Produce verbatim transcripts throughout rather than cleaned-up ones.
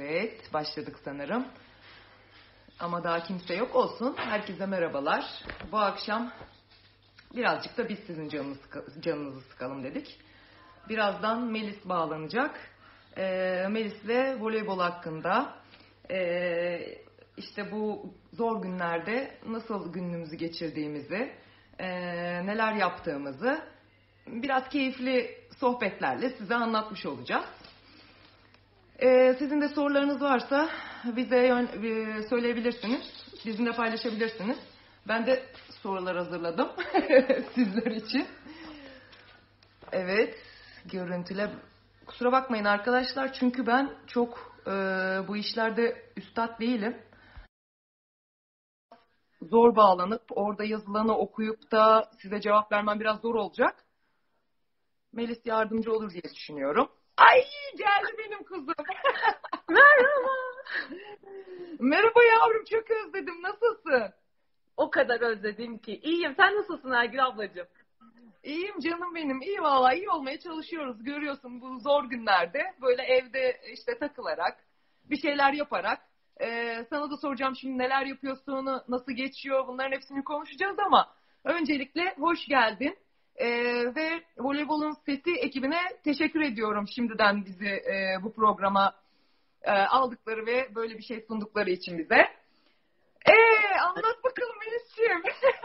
Evet, başladık sanırım. Ama daha kimse yok olsun. Herkese merhabalar. Bu akşam birazcık da biz sizin canınızı, canınızı sıkalım dedik. Birazdan Melis bağlanacak. Ee, Melis'le voleybol hakkında ee, işte bu zor günlerde nasıl günümüzü geçirdiğimizi, ee, neler yaptığımızı biraz keyifli sohbetlerle size anlatmış olacağız. Ee, sizin de sorularınız varsa bize e, söyleyebilirsiniz. Bizimle paylaşabilirsiniz. Ben de sorular hazırladım sizler için. Evet, görüntüle kusura bakmayın arkadaşlar çünkü ben çok e, bu işlerde üstad değilim. Zor bağlanıp orada yazılanı okuyup da size cevap vermem biraz zor olacak. Melis yardımcı olur diye düşünüyorum. Ay geldi benim kızım. Merhaba. Merhaba yavrum, çok özledim. Nasılsın? O kadar özledim ki. İyiyim. Sen nasılsın Ergül ablacığım? İyiyim canım benim. İyi valla, iyi olmaya çalışıyoruz. Görüyorsun bu zor günlerde böyle evde işte takılarak, bir şeyler yaparak. Ee, sana da soracağım şimdi neler yapıyorsun, nasıl geçiyor, bunların hepsini konuşacağız ama öncelikle hoş geldin. Ee, ve Voleybol'un Sesi ekibine teşekkür ediyorum şimdiden bizi e, bu programa e, aldıkları ve böyle bir şey sundukları için bize. Eee anlat bakalım Melis'ciğim.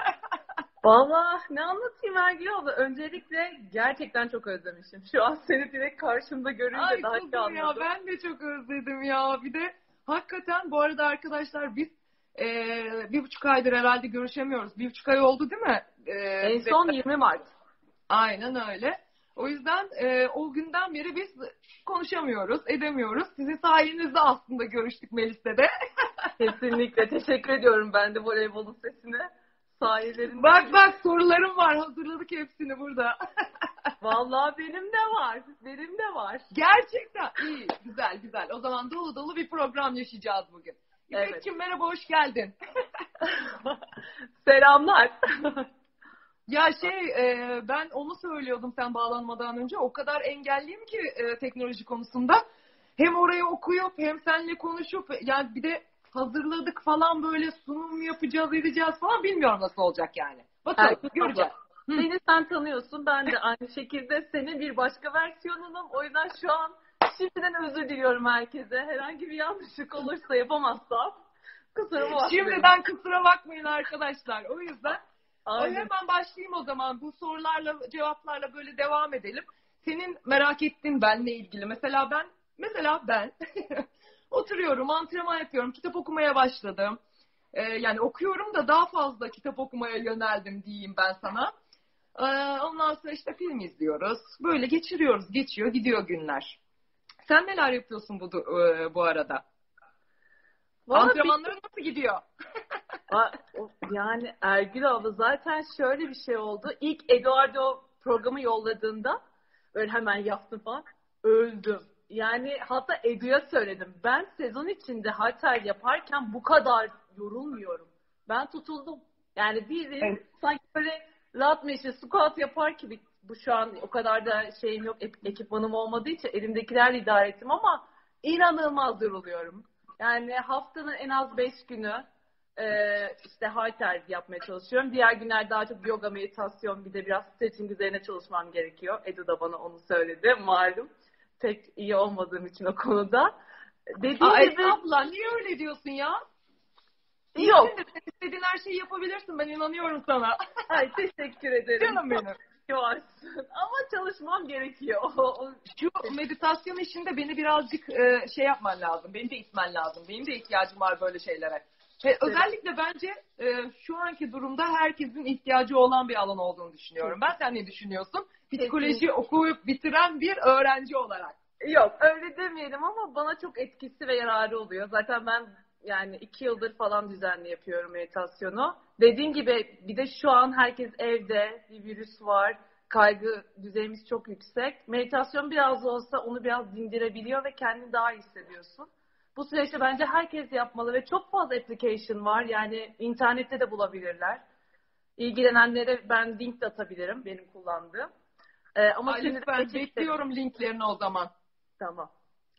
Valla ne anlatayım Ergül abla? Öncelikle gerçekten çok özlemişim. Şu an seni direkt karşımda görünce Ay daha iyi kuzum ya, anladım. ben de çok özledim ya. Bir de hakikaten bu arada arkadaşlar biz e, bir buçuk aydır herhalde görüşemiyoruz. Bir buçuk ay oldu değil mi? E, En bize... son yirmi Mart. Aynen öyle. O yüzden e, o günden beri biz konuşamıyoruz, edemiyoruz. Sizin sayenizde aslında görüştük Melis'le de. Kesinlikle teşekkür ediyorum ben de voleybolun sesine. Sayelerinde. Bak bak sorularım var, hazırladık hepsini burada. Vallahi benim de var. Benim de var. Gerçekten iyi, güzel güzel. O zaman dolu dolu bir program yaşayacağız bugün. İpek'ciğim Evet. merhaba, hoş geldin. Selamlar. Ya şey e, ben onu söylüyordum sen bağlanmadan önce. O kadar engelliyim ki e, teknoloji konusunda. Hem orayı okuyup hem seninle konuşup yani bir de hazırladık falan, böyle sunum yapacağız edeceğiz falan, bilmiyorum nasıl olacak yani. Bakalım Ergül göreceğiz. abla, beni sen tanıyorsun. Ben de aynı şekilde senin bir başka versiyonunum. O yüzden şu an şimdiden özür diliyorum herkese. Herhangi bir yanlışlık olursa yapamazsam kusuruma bakmayın. Şimdiden kusura bakmayın arkadaşlar. O yüzden Aynen. hemen başlayayım o zaman. Bu sorularla cevaplarla böyle devam edelim. Senin merak ettiğin benle ilgili. Mesela ben mesela ben oturuyorum, antrenman yapıyorum, kitap okumaya başladım. Ee, yani okuyorum da daha fazla kitap okumaya yöneldim diyeyim ben sana. Ee, ondan sonra işte film izliyoruz. Böyle geçiriyoruz, geçiyor, gidiyor günler. Sen neler yapıyorsun bu e, bu arada? Vallahi Antrenmanların nasıl gidiyor? Yani Ergül abla zaten şöyle bir şey oldu. İlk Eduardo programı yolladığında böyle hemen yaptım falan. Öldüm. Yani hatta Edu'ya söyledim. Ben sezon içinde halter yaparken bu kadar yorulmuyorum. Ben tutuldum. Yani bildiğin Evet. sanki böyle lat meşe squat yapar gibi. Bu şu an o kadar da şeyim yok. Ekipmanım olmadığı için elimdekilerle idare ettim ama inanılmaz yoruluyorum. Yani haftanın en az beş günü Ee, işte halter yapmaya çalışıyorum. Diğer günler daha çok yoga, meditasyon, bir de biraz stretching üzerine çalışmam gerekiyor. Edu da bana onu söyledi. Malum pek iyi olmadığım için o konuda. Dediğim Aa, gibi abla niye öyle diyorsun ya? yok. İyisin de sen istediğin her şeyi yapabilirsin. Ben inanıyorum sana. Ay teşekkür ederim. Canım benim. Varsın. Ama çalışmam gerekiyor. O- o- Şu meditasyon işinde beni birazcık e, şey yapman lazım. Beni de itmen lazım. Benim de ihtiyacım var böyle şeylere. Ve özellikle bence e, şu anki durumda herkesin ihtiyacı olan bir alan olduğunu düşünüyorum. Ben, sen ne düşünüyorsun? Psikoloji okuyup bitiren bir öğrenci olarak. Yok öyle demeyelim ama bana çok etkisi ve yararı oluyor. Zaten ben yani iki yıldır falan düzenli yapıyorum meditasyonu. Dediğim gibi bir de şu an herkes evde, bir virüs var, kaygı düzeyimiz çok yüksek. Meditasyon biraz da olsa onu biraz dindirebiliyor ve kendini daha iyi hissediyorsun. Bu süreçte bence herkes yapmalı ve çok fazla application var. Yani internette de bulabilirler. İlgilenenlere ben link de atabilirim benim kullandığım. Ee, ama Ay, şimdi lütfen bekliyorum linklerini o zaman. Tamam.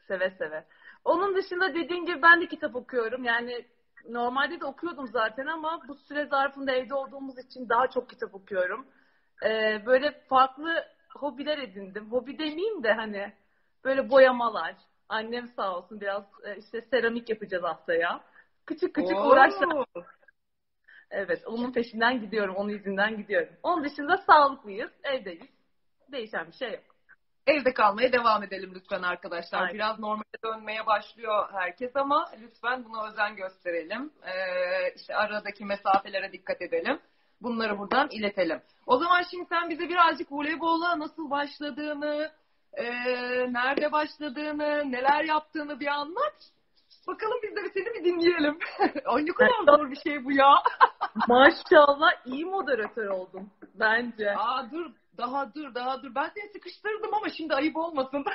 Seve seve. Onun dışında dediğin gibi ben de kitap okuyorum. Yani normalde de okuyordum zaten ama bu süre zarfında evde olduğumuz için daha çok kitap okuyorum. Ee, böyle farklı hobiler edindim. Hobi demeyeyim de hani böyle boyamalar. Annem sağ olsun biraz e, işte seramik yapacağız haftaya. Küçük küçük uğraşlar. Oo. Evet, onun peşinden gidiyorum, onun izinden gidiyorum. Onun dışında sağlıklıyız, evdeyiz. Değişen bir şey yok. Evde kalmaya devam edelim lütfen arkadaşlar. Aynen. Biraz normale dönmeye başlıyor herkes ama lütfen buna özen gösterelim. Ee, işte aradaki mesafelere dikkat edelim. Bunları buradan iletelim. O zaman şimdi sen bize birazcık voleybola nasıl başladığını, e, nerede başladığını, neler yaptığını bir anlat. Bakalım biz de seni bir dinleyelim. Ay ne kadar zor bir şey bu ya. Maşallah iyi moderatör oldum bence. Aa dur, daha dur, daha dur. Ben seni sıkıştırdım ama şimdi ayıp olmasın.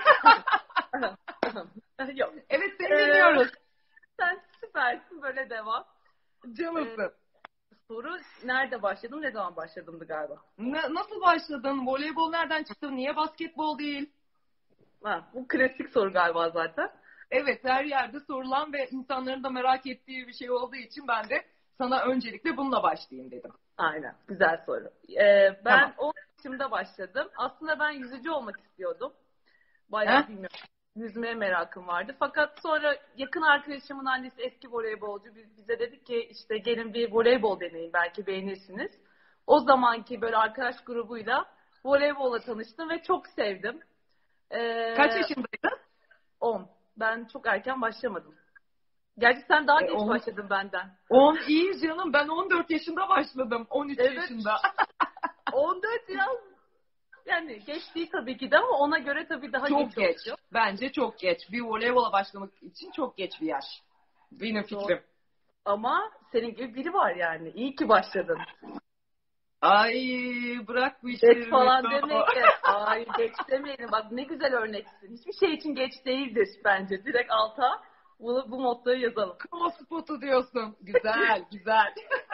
Yok. Evet seni Ee, dinliyoruz. Sen süpersin, böyle devam. Canımsın. Ee, soru nerede başladım, ne zaman başladımdı galiba. Na- nasıl başladın? Voleybol nereden çıktı? Niye basketbol değil? Ha, bu klasik soru galiba zaten. Evet her yerde sorulan ve insanların da merak ettiği bir şey olduğu için ben de sana öncelikle bununla başlayayım dedim. Aynen, güzel soru. Ee, ben Tamam. on yaşımda başladım. Aslında ben yüzücü olmak istiyordum. Bayağı Heh? bilmiyorum. Yüzmeye merakım vardı. Fakat sonra yakın arkadaşımın annesi eski voleybolcu. Biz, bize dedik ki işte gelin bir voleybol deneyin, belki beğenirsiniz. O zamanki böyle arkadaş grubuyla voleybolla tanıştım ve çok sevdim. Ee, Kaç yaşındaydın? on. Ben çok erken başlamadım. Gerçi sen daha E, geç on. başladın benden. on iyi canım. Ben on dört yaşında başladım. on üç Evet. yaşında. on dört biraz yani geç değil tabii ki de ama ona göre tabii daha Çok geç, geç. oluyor. Bence çok geç. Bir voleybola başlamak için çok geç bir yaş. Benim fikrim. Ama senin gibi biri var yani. İyi ki başladın. Ay bırak bu işleri. Geç falan demeyin de. Ay geç demeyelim. Bak ne güzel örneksin. Hiçbir şey için geç değildir bence. Direkt alta bu, bu mottoyu yazalım. Kamu spotu diyorsun. Güzel, güzel.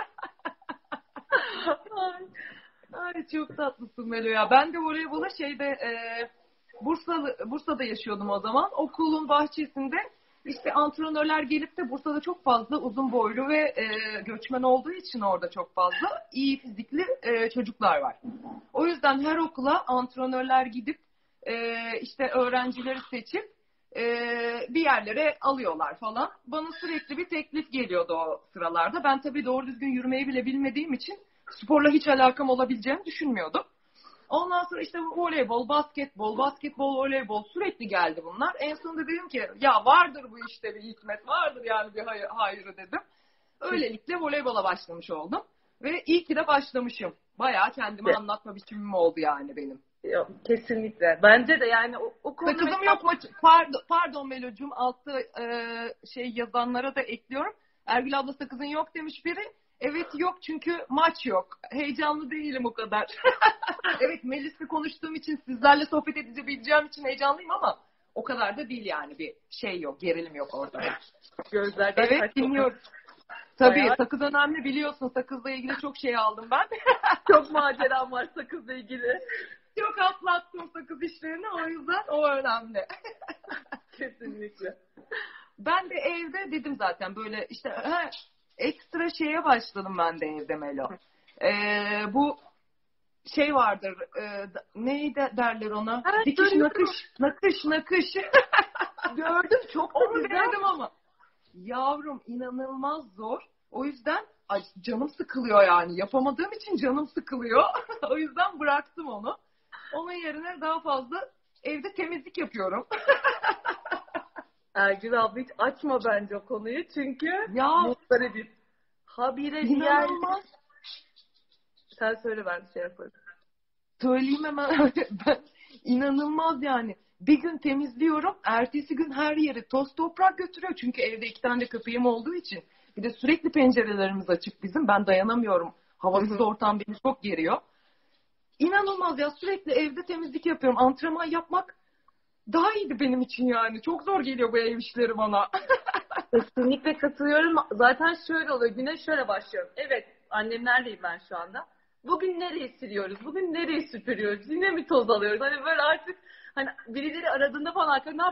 Ay, ay çok tatlısın Melo ya. Ben de voleybola şeyde e, Bursa Bursa'da yaşıyordum o zaman. Okulun bahçesinde işte antrenörler gelip de Bursa'da çok fazla uzun boylu ve e, göçmen olduğu için orada çok fazla iyi fizikli e, çocuklar var. O yüzden her okula antrenörler gidip e, işte öğrencileri seçip e, bir yerlere alıyorlar falan. Bana sürekli bir teklif geliyordu o sıralarda. Ben tabii doğru düzgün yürümeyi bile bilmediğim için sporla hiç alakam olabileceğini düşünmüyordum. Ondan sonra işte voleybol, basketbol, basketbol, voleybol sürekli geldi bunlar. En sonunda dedim ki ya vardır bu işte bir hikmet, vardır yani bir hayır, hayrı dedim. Öylelikle voleybola başlamış oldum. Ve iyi ki de başlamışım. Bayağı kendime Evet. anlatma biçimim oldu yani benim. Yok, kesinlikle. Bence de yani o, o konuda Sakızım mesela... yok mu? Pardon, pardon Melo'cum altta e, şey yazanlara da ekliyorum. Ergül abla sakızın yok demiş biri. Evet yok çünkü maç yok. Heyecanlı değilim o kadar. Evet Melis'le konuştuğum için sizlerle sohbet edebileceğim için heyecanlıyım ama o kadar da değil yani bir şey yok, gerilim yok ortada. Gözlerden Evet kaçtı. dinliyorum. Tabii Bayağı sakız önemli biliyorsun. Sakızla ilgili çok şey aldım ben. çok maceram var sakızla ilgili. Çok atlattım sakız işlerini o yüzden o önemli. Kesinlikle. Ben de evde dedim zaten böyle işte he, ekstra şeye başladım ben de evde Melo. Ee, bu şey vardır e, neydi derler ona? Evet, Dikiş görüyorum. nakış nakış nakış. Gördüm çok da Onu güzel. denedim ama yavrum inanılmaz zor. O yüzden ay, canım sıkılıyor yani. Yapamadığım için canım sıkılıyor. O yüzden bıraktım onu. Onun yerine daha fazla evde temizlik yapıyorum. Ergül abla hiç açma bence o konuyu çünkü Ya mutları bir habire diğer... inanılmaz. Sen söyle ben şey yaparım. Söyleyeyim hemen. Ben inanılmaz yani. Bir gün temizliyorum. Ertesi gün her yeri toz toprak götürüyor. Çünkü evde iki tane de köpeğim olduğu için. Bir de sürekli pencerelerimiz açık bizim. Ben dayanamıyorum. Havasız ortam beni çok geriyor. İnanılmaz ya. Sürekli evde temizlik yapıyorum. Antrenman yapmak daha iyiydi benim için yani. Çok zor geliyor bu ev işleri bana. Kesinlikle katılıyorum. Zaten şöyle oluyor. Güne şöyle başlıyorum. Evet, annemlerleyim ben şu anda. Bugün nereyi siliyoruz? Bugün nereyi süpürüyoruz? Yine mi toz alıyoruz? Hani böyle artık hani birileri aradığında falan arkadaşlar ne yapıyorsun?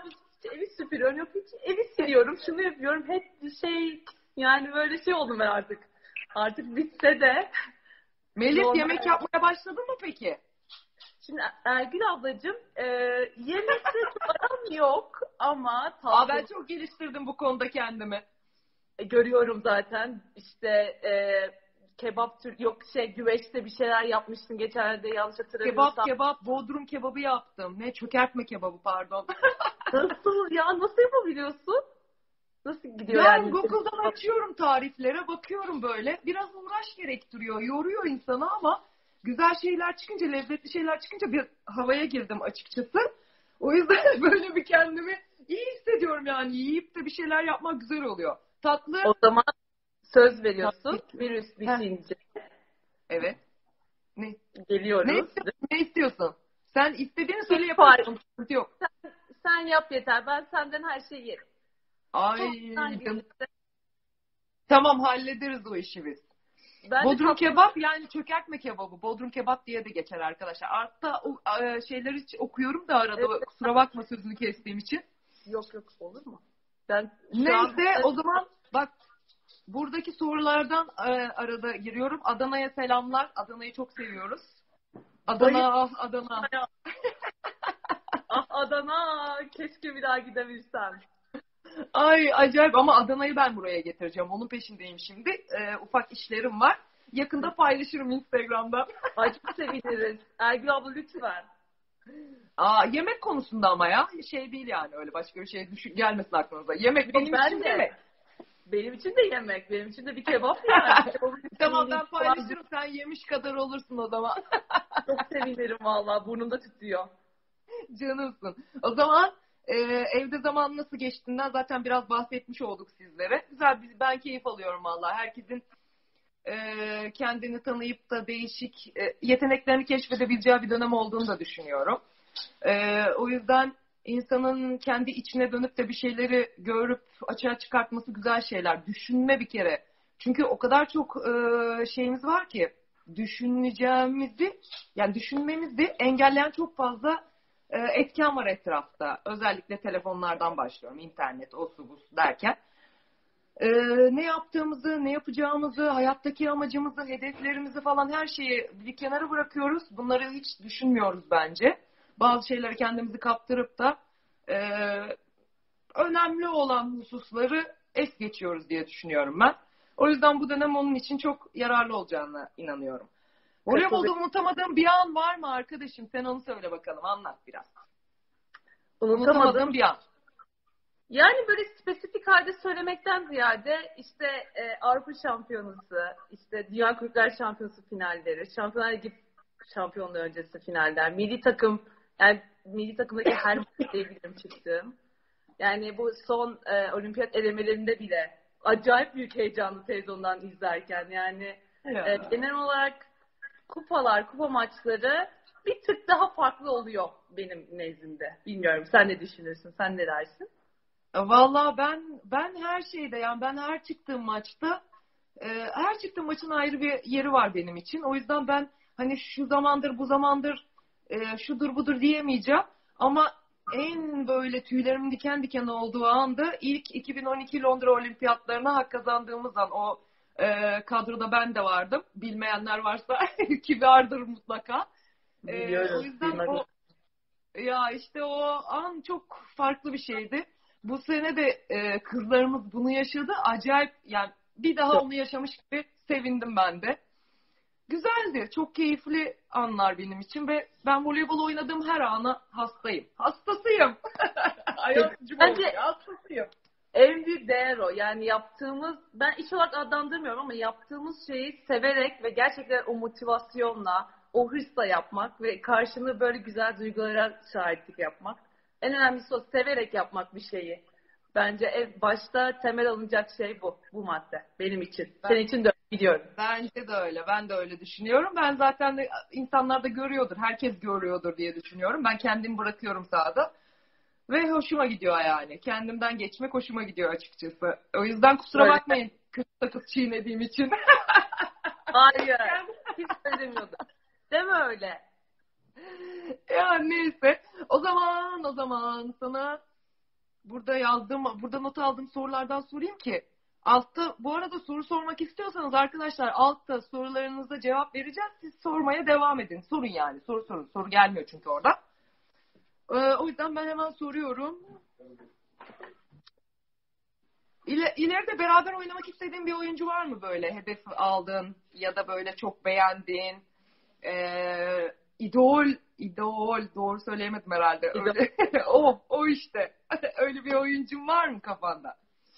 hiç evi süpürüyorum, yok hiç evi siliyorum, şunu yapıyorum. Hep bir şey, yani böyle şey oldum ben artık. Artık bitse de Melis normal. yemek yapmaya başladın mı peki? Şimdi Ergül ablacığım, e, yemekte çok aram yok ama Aa, ben tatlı çok geliştirdim bu konuda kendimi. görüyorum zaten. İşte e, kebap tür, yok şey güveçte bir şeyler yapmışsın geçenlerde yanlış Kebap hatırlamıyorsam. kebap Bodrum kebabı yaptım. Ne çökertme kebabı pardon. Nasıl ya, nasıl yapabiliyorsun? Nasıl gidiyor Yani yani? Google'dan açıyorum tariflere, bakıyorum böyle. Biraz uğraş gerektiriyor, yoruyor insanı ama güzel şeyler çıkınca, lezzetli şeyler çıkınca bir havaya girdim açıkçası. O yüzden böyle bir kendimi iyi hissediyorum yani. Yiyip de bir şeyler yapmak güzel oluyor. Tatlı. O zaman söz Tatlı. veriyorsun. Virüs Heh, bitince evet. Ne? Ne geliyoruz. istiyorsun? Ne istiyorsun? Sen istediğini söyle Hiç yaparız. fark. Onun sıkıntı yok. Sen, sen yap yeter. Ben senden her şeyi yerim. Ay Sen canım. gelirse. Tamam, hallederiz o işi biz. Ben de Bodrum tatlı. kebap yani çökertme kebabı. Bodrum kebap diye de geçer arkadaşlar. Altta o e, şeyleri hiç okuyorum da arada. Evet. Kusura bakma sözünü kestiğim için. Yok yok, olur mu? Ben şu an Neyse o zaman bak, buradaki sorulardan e, arada giriyorum. Adana'ya selamlar. Adana'yı çok seviyoruz. bayılıyorum. Adana, ah Adana. Ah Adana, keşke bir daha gidebilsem. Ay acayip, ama Adana'yı ben buraya getireceğim. Onun peşindeyim şimdi. E, ufak işlerim var. Yakında paylaşırım Instagram'dan. Ay çok seviniriz. Ergül abla lütfen. Aa, yemek konusunda ama ya. Şey değil yani, öyle başka bir şey düşün, gelmesin aklınıza. Yemek benim Ben için de. yemek. Benim için de yemek. Benim için de bir kebap yani. Tamam, ben paylaşırım, sen yemiş kadar olursun o zaman. Çok sevinirim valla. Burnumda tütüyor. Canımsın. O zaman e, evde zaman nasıl geçtiğinden zaten biraz bahsetmiş olduk sizlere. Güzel, biz, ben keyif alıyorum valla. Herkesin e, kendini tanıyıp da değişik e, yeteneklerini keşfedebileceği bir dönem olduğunu da düşünüyorum. E, o yüzden insanın kendi içine dönüp de bir şeyleri görüp açığa çıkartması güzel şeyler. Düşünme bir kere. Çünkü o kadar çok e, şeyimiz var ki, düşüneceğimizi, yani düşünmemizi engelleyen çok fazla e, etken var etrafta. Özellikle telefonlardan başlıyorum. İnternet, o su bu su derken. E, ne yaptığımızı, ne yapacağımızı, hayattaki amacımızı, hedeflerimizi falan, her şeyi bir kenara bırakıyoruz. Bunları hiç düşünmüyoruz bence. Bazı şeyleri kendimizi kaptırıp da e, önemli olan hususları es geçiyoruz diye düşünüyorum ben. O yüzden bu dönem onun için çok yararlı olacağına inanıyorum. Voleybolda unutamadığın bir an var mı arkadaşım? Sen onu söyle bakalım, anlat biraz. Unutamadım. Unutamadığın bir an. Yani böyle spesifik halde söylemekten ziyade işte e, Avrupa Şampiyonası, işte Dünya Kulüpler Şampiyonası finalleri, Şampiyonlar Ligi şampiyonluğu öncesi finaller, milli takım, yani milli takımdaki her maç diyebilirim çıktığım. Yani bu son e, olimpiyat elemelerinde bile acayip büyük heyecanlı televizyondan izlerken, yani e, genel olarak kupalar, kupa maçları bir tık daha farklı oluyor benim nezdimde. Bilmiyorum, sen ne düşünürsün, sen ne dersin? Vallahi ben ben her şeyde, yani ben her çıktığım maçta e, her çıktığım maçın ayrı bir yeri var benim için. O yüzden ben hani şu zamandır bu zamandır e, şudur budur diyemeyeceğim. Ama en böyle tüylerimin diken diken olduğu anda ilk iki bin on iki Londra Olimpiyatlarına hak kazandığımız an, o e, kadroda ben de vardım. Bilmeyenler varsa ki vardır mutlaka. E, o Biliyoruz. yüzden o ya işte o an çok farklı bir şeydi. Bu sene de e, kızlarımız bunu yaşadı. Acayip, yani bir daha onu yaşamış gibi sevindim ben de. Güzeldi. Çok keyifli anlar benim için ve ben voleybol oynadığım her ana hastayım. Hastasıyım. Hayatcım Bence oldu. Hastasıyım. en büyük değer o. Yani yaptığımız, ben iş olarak adlandırmıyorum ama yaptığımız şeyi severek ve gerçekten o motivasyonla, o hırsla yapmak ve karşını böyle güzel duygulara şahitlik yapmak. En önemlisi o, severek yapmak bir şeyi. Bence en başta temel alınacak şey bu. Bu madde. Benim için. Ben, Senin için de biliyorum. Bence de öyle. Ben de öyle düşünüyorum. Ben zaten de, insanlar da görüyordur. Herkes görüyordur diye düşünüyorum. Ben kendimi bırakıyorum sahada. Ve hoşuma gidiyor yani. Kendimden geçmek hoşuma gidiyor açıkçası. O yüzden kusura Böyle. bakmayın kız sakız çiğnediğim için. Hayır. Hiç söylemiyordum. Deme öyle. Ya neyse. O zaman o zaman sana burada yazdığım, burada not aldığım sorulardan sorayım ki altta, bu arada soru sormak istiyorsanız arkadaşlar altta sorularınıza cevap vereceğiz. Siz sormaya devam edin. Sorun yani. Soru sorun. Soru gelmiyor çünkü orada. Ee, o yüzden ben hemen soruyorum. İle, ileride beraber oynamak istediğin bir oyuncu var mı böyle? Hedef aldın ya da böyle çok beğendiğin ee, idol, idol doğru söyleyemedim herhalde. Öyle. o, o işte. Öyle bir oyuncun var mı kafanda?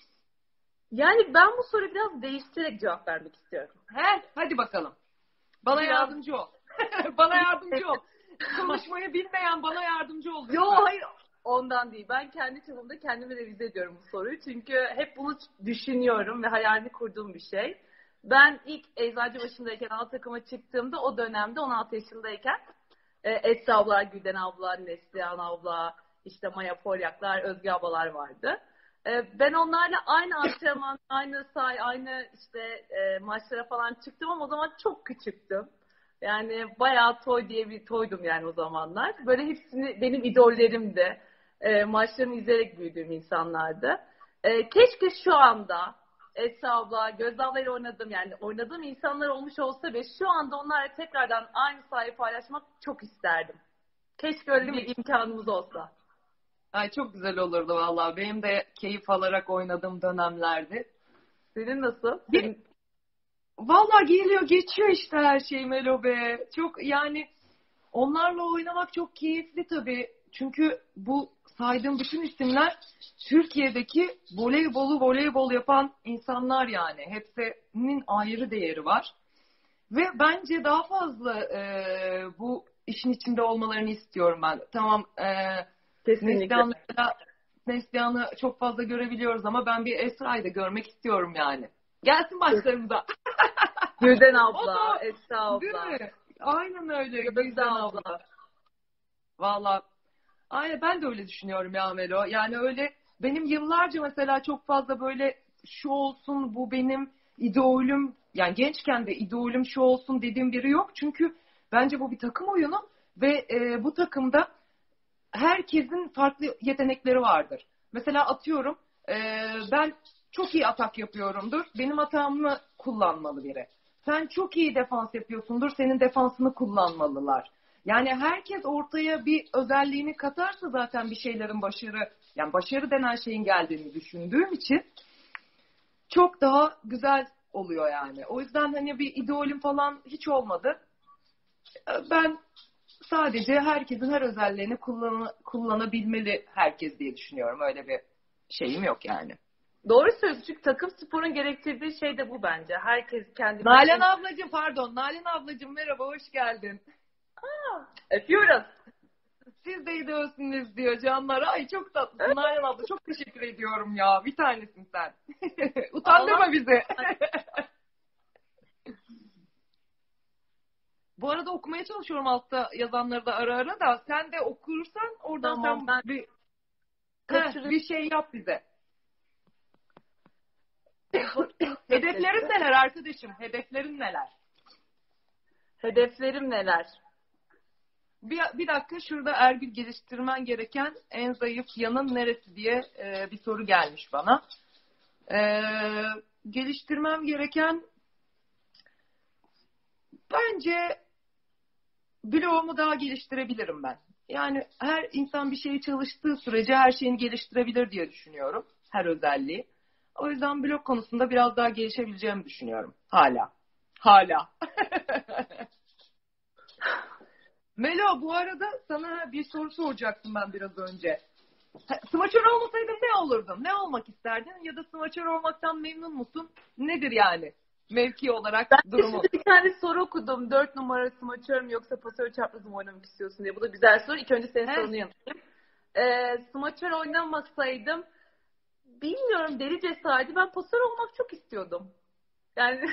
Yani ben bu soruyu biraz değiştirerek cevap vermek istiyorum. He, hadi bakalım. Bana Biraz... yardımcı ol. Bana yardımcı ol. Konuşmayı bilmeyen bana yardımcı ol. Yo hayır ondan değil. Ben kendi çapımda kendimi revize ediyorum bu soruyu. Çünkü hep bunu düşünüyorum ve hayalini kurduğum bir şey. Ben ilk Eczacıbaşı'ndayken alt takıma çıktığımda o dönemde on altı yaşındayken Esra abla, Gülden abla, Neslihan abla, işte Maya Polyaklar, Özge ablalar vardı. Ben onlarla aynı antrenman, aynı say, aynı işte e, maçlara falan çıktım ama o zaman çok küçüktüm. Yani bayağı toy diye bir toydum yani o zamanlar. Böyle hepsini benim idollerimdi. E, maçlarını izleyerek büyüdüğüm insanlardı. E, keşke şu anda Esra abla, Gözde ablayla oynadım yani oynadığım insanlar olmuş olsa ve şu anda onlarla tekrardan aynı sahayı paylaşmak çok isterdim. Keşke öyle bir imkanımız olsa. Ay çok güzel olurdu vallahi. Benim de keyif alarak oynadığım dönemlerdi. Senin nasıl? Bir, Senin... Vallahi geliyor geçiyor işte her şey Melo be. Çok yani onlarla oynamak çok keyifli tabii. Çünkü bu saydığım bütün isimler Türkiye'deki voleybolu voleybol yapan insanlar yani. Hepsinin ayrı değeri var. Ve bence daha fazla e, bu işin içinde olmalarını istiyorum ben. Tamam e, Neslihan'ı, Neslihan'ı çok fazla görebiliyoruz ama ben bir Esra'yı da görmek istiyorum yani. Gelsin başlarımıza. Gülden abla, Esra abla. Değil mi? Aynen öyle. Gülden abla. abla. Valla. Aynen ben de öyle düşünüyorum ya Melo. Yani öyle benim yıllarca mesela çok fazla böyle şu olsun bu benim idolüm. Yani gençken de idolüm şu olsun dediğim biri yok. Çünkü bence bu bir takım oyunu ve e, bu takımda herkesin farklı yetenekleri vardır. Mesela atıyorum e, ben çok iyi atak yapıyorumdur. Benim atağımı kullanmalı biri. Sen çok iyi defans yapıyorsundur. Senin defansını kullanmalılar. Yani herkes ortaya bir özelliğini katarsa zaten bir şeylerin başarı, yani başarı denen şeyin geldiğini düşündüğüm için çok daha güzel oluyor yani. O yüzden hani bir idolüm falan hiç olmadı. Ben sadece herkesin her özelliğini kullan, kullanabilmeli herkes diye düşünüyorum. Öyle bir şeyim yok yani. Doğru söylüyorsun çünkü takım sporun gerektirdiği şey de bu bence. Herkes kendi... Nalan ablacığım pardon. Nalan ablacığım merhaba hoş geldin. Aa, öpüyoruz. Siz de idolsünüz diyor canlar. Ay çok tatlısın Nalan abla. Çok teşekkür ediyorum ya. Bir tanesin sen. Utandırma bizi. Bu arada okumaya çalışıyorum altta yazanları da ara ara da. Sen de okursan oradan tamam, sen ben... bir, heh, bir şey yap bize. Hedeflerin neler arkadaşım? Hedeflerin neler? Hedeflerim neler? Bir, bir dakika şurada Ergül geliştirmen gereken en zayıf yanın neresi diye e, bir soru gelmiş bana. E, geliştirmem gereken bence bloğumu daha geliştirebilirim ben. Yani her insan bir şeyi çalıştığı sürece her şeyini geliştirebilir diye düşünüyorum. Her özelliği. O yüzden blog konusunda biraz daha gelişebileceğimi düşünüyorum. Hala. Hala. Melo bu arada sana bir soru soracaktım ben biraz önce. Smaçör olmasaydın ne olurdun? Ne olmak isterdin? Ya da smaçör olmaktan memnun musun? Nedir yani? Mevki olarak ben durumu. Ben bir tane soru okudum. Dört numara smaçör mü yoksa pasör çapraz mı oynamak istiyorsun diye. Bu da güzel soru. İlk önce senin He. sorunu yanıtlayayım. Ee, smaçör oynamasaydım bilmiyorum deli cesareti. Ben pasör olmak çok istiyordum. Yani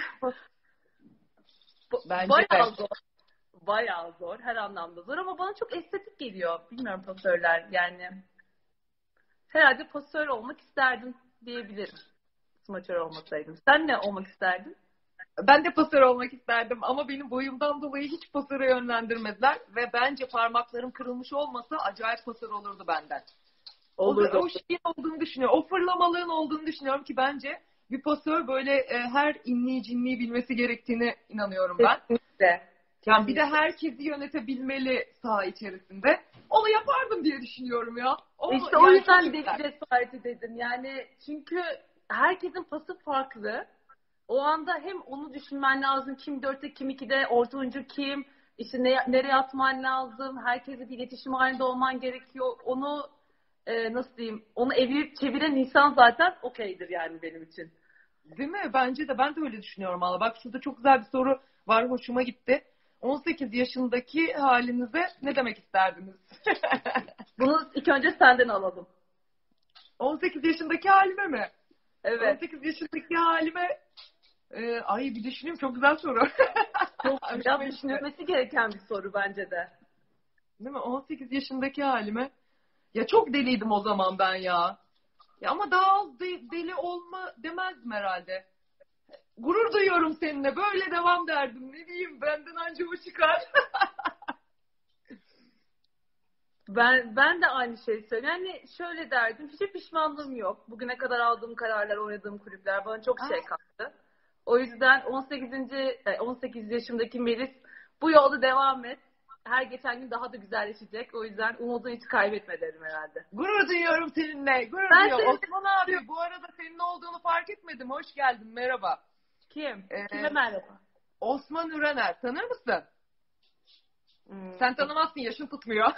Bence bayağı zor. Bayağı zor. Her anlamda zor ama bana çok estetik geliyor. Bilmiyorum pasörler yani. Herhalde pasör olmak isterdim diyebilirim. Smaçör olmasaydım. Sen ne olmak isterdin? Ben de pasör olmak isterdim ama benim boyumdan dolayı hiç pasöre yönlendirmediler ve bence parmaklarım kırılmış olmasa acayip pasör olurdu benden. O, Olur o şeyin olduğunu düşünüyorum. O fırlamalığın olduğunu düşünüyorum ki bence bir pasör böyle e, her inliği cinliği bilmesi gerektiğine inanıyorum ben. Kesinlikle. Yani bir de herkesi yönetebilmeli saha içerisinde. Onu yapardım diye düşünüyorum ya. O, İşte o yani yüzden çok deli güzel. cesareti dedim. Yani çünkü herkesin pası farklı. O anda hem onu düşünmen lazım. Kim dörtte, kim ikide, orta oyuncu kim, işte ne, nereye atman lazım. Herkesle bir iletişim halinde olman gerekiyor. Onu e, nasıl diyeyim, onu evirip çeviren insan zaten okeydir yani benim için. Değil mi? Bence de ben de öyle düşünüyorum valla. Bak şurada çok güzel bir soru var. Hoşuma gitti. on sekiz yaşındaki halinize ne demek isterdiniz? Bunu ilk önce senden alalım. on sekiz yaşındaki halime mi? Evet. on sekiz yaşındaki halime e, ay bir düşüneyim, çok güzel soru. Çok Hoşuma biraz gitti. düşünülmesi gereken bir soru bence de. Değil mi? on sekiz yaşındaki halime. Ya çok deliydim o zaman ben ya. Ya ama daha az de- deli olma demezdim herhalde. Gurur duyuyorum seninle. Böyle devam derdim. Ne diyeyim? Benden anca bu çıkar. Ben ben de aynı şeyi söylüyorum. Yani şöyle derdim, hiçbir pişmanlığım yok. Bugüne kadar aldığım kararlar, oynadığım kulüpler bana çok şey kattı. O yüzden on sekizinci e, on sekiz yaşımdaki Melis, bu yolda devam et. Her geçen gün daha da güzelleşecek. O yüzden umudu hiç kaybetme derim herhalde. Gurur duyuyorum seninle. Gurur Ben duyuyorum. seni Osman abi, bu arada senin olduğunu fark etmedim. Hoş geldin. Merhaba. kim? Ee, Kime merhaba? Osman Ürener. Tanır mısın? Hmm. Sen tanımazsın. Yaşın tutmuyor.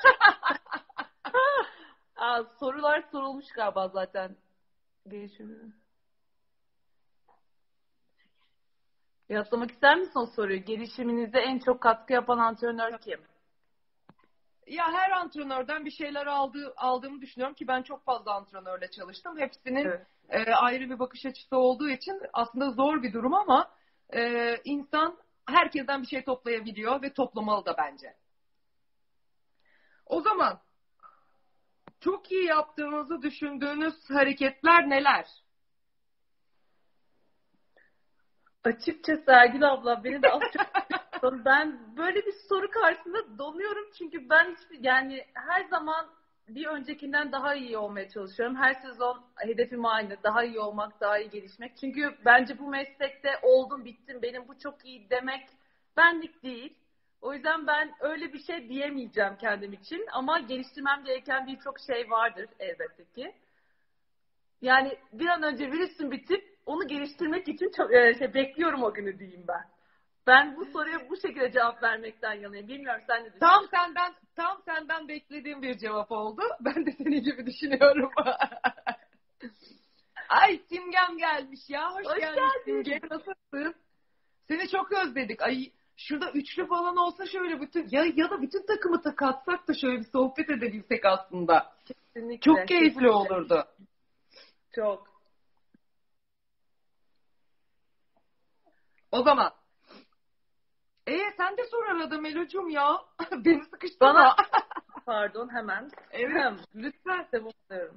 Aa, sorular sorulmuş galiba zaten. Gelişimi. Yaslamak ister misin o soruyu? Gelişiminize en çok katkı yapan antrenör kim? Ya her antrenörden bir şeyler aldığı, aldığımı düşünüyorum ki ben çok fazla antrenörle çalıştım. Hepsinin Evet. e, ayrı bir bakış açısı olduğu için aslında zor bir durum ama e, insan herkesten bir şey toplayabiliyor ve toplamalı da bence. O zaman çok iyi yaptığınızı düşündüğünüz hareketler neler? Açıkçası Ergül abla beni de az çok ben böyle bir soru karşısında donuyorum çünkü ben hiç yani her zaman bir öncekinden daha iyi olmaya çalışıyorum. Her sezon hedefim aynı. Daha iyi olmak, daha iyi gelişmek. Çünkü bence bu meslekte oldum, bittim, benim bu çok iyi demek benlik değil. O yüzden ben öyle bir şey diyemeyeceğim kendim için. Ama geliştirmem gereken birçok şey vardır elbette ki. Yani bir an önce virüsün bitip onu geliştirmek için çok, e, şey, bekliyorum o günü diyeyim ben. Ben bu soruya bu şekilde cevap vermekten yanayım. Bilmiyorum sen ne düşünüyorsun? Tam senden tam senden beklediğim bir cevap oldu. Ben de senin gibi düşünüyorum. Ay Simgem gelmiş ya. Hoş, Hoş gelmiş geldin. Simge. Nasılsın? Seni çok özledik. Ay şurada üçlü falan olsa şöyle bütün ya ya da bütün takımı da katsak da şöyle bir sohbet edebilsek aslında. Kesinlikle. Çok keyifli kesinlikle. olurdu. Çok. O zaman. E sen de sor arada Melo'cum ya. Beni sıkıştırma. Bana pardon hemen. Evet lütfen. Seviyorum.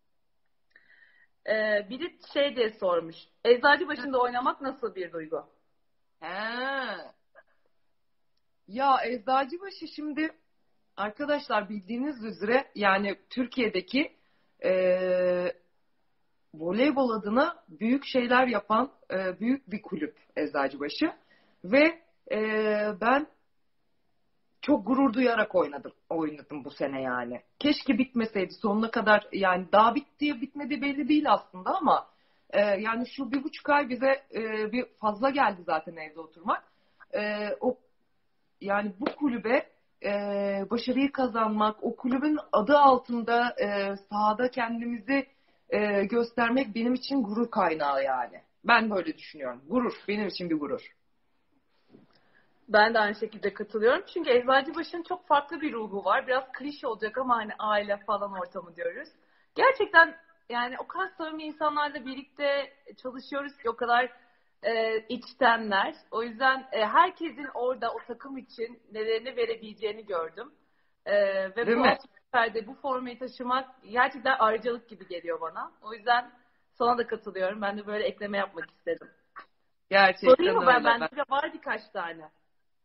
Ee, biri şey diye sormuş. Eczacıbaşı'nda oynamak nasıl bir duygu? He. Ya Eczacıbaşı şimdi arkadaşlar bildiğiniz üzere yani Türkiye'deki e, voleybol adına büyük şeyler yapan e, büyük bir kulüp Eczacıbaşı ve e, ben çok gurur duyarak oynadım oynadım bu sene yani. Keşke bitmeseydi sonuna kadar, yani daha bitti bitmedi belli değil aslında ama e, yani şu bir buçuk ay bize e, bir fazla geldi zaten evde oturmak. E, o yani bu kulübe e, başarıyı kazanmak, o kulübün adı altında e, sahada kendimizi e, göstermek benim için gurur kaynağı yani. Ben böyle düşünüyorum. Gurur. Benim için bir gurur. Ben de aynı şekilde katılıyorum. Çünkü Eczacıbaşı'nın çok farklı bir ruhu var. Biraz klişe olacak ama hani aile falan ortamı diyoruz. Gerçekten yani o kadar samimi insanlarla birlikte çalışıyoruz ki o kadar e, içtenler. O yüzden e, herkesin orada o takım için nelerini verebileceğini gördüm. E, ve Değil bu mi? atmosferde bu formayı taşımak gerçekten ayrıcalık gibi geliyor bana. O yüzden sana da katılıyorum. Ben de böyle ekleme yapmak istedim. Sorayım Gerçekten mı ben? öyle. Ben... Bende de var birkaç tane.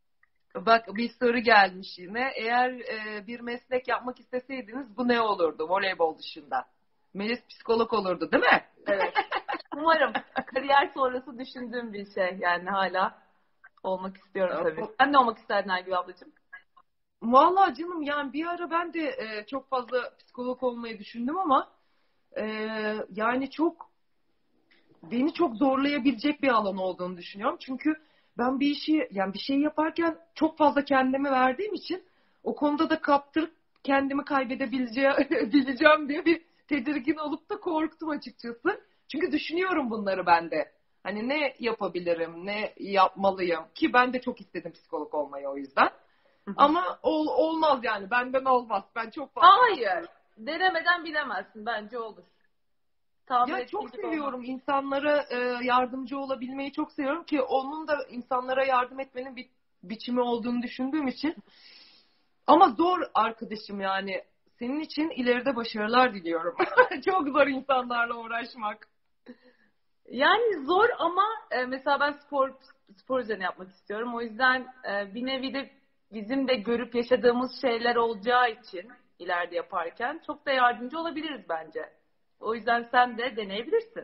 Bak bir soru gelmiş yine. Eğer e, bir meslek yapmak isteseydiniz bu ne olurdu voleybol dışında? Melis psikolog olurdu değil mi? Evet. Umarım kariyer sonrası düşündüğüm bir şey. Yani hala olmak istiyorum tabii. Sen ne olmak isterdin Aygül ablacığım? Vallahi canım yani bir ara ben de e, çok fazla psikolog olmayı düşündüm ama e, yani çok beni çok zorlayabilecek bir alan olduğunu düşünüyorum. Çünkü ben bir işi yani bir şey yaparken çok fazla kendimi verdiğim için o konuda da kaptırıp kendimi kaybedebileceğim bileceğim diye bir tedirgin olup da korktum açıkçası. Çünkü düşünüyorum bunları ben de. Hani ne yapabilirim, ne yapmalıyım ki ben de çok istedim psikolog olmayı o yüzden. Ama ol, olmaz yani. Benden olmaz. Ben çok fazla. Hayır. Denemeden bilemezsin. Bence olur. Tahmin Ya ettiğin çok gibi olmaz. seviyorum insanlara e, yardımcı olabilmeyi çok seviyorum ki onun da insanlara yardım etmenin bir biçimi olduğunu düşündüğüm için. Ama zor arkadaşım yani. Senin için ileride başarılar diliyorum. Çok zor insanlarla uğraşmak. Yani zor ama e, mesela ben spor spor üzerine yapmak istiyorum. O yüzden e, bir nevi de bizim de görüp yaşadığımız şeyler olacağı için ileride yaparken çok da yardımcı olabiliriz bence. O yüzden sen de deneyebilirsin.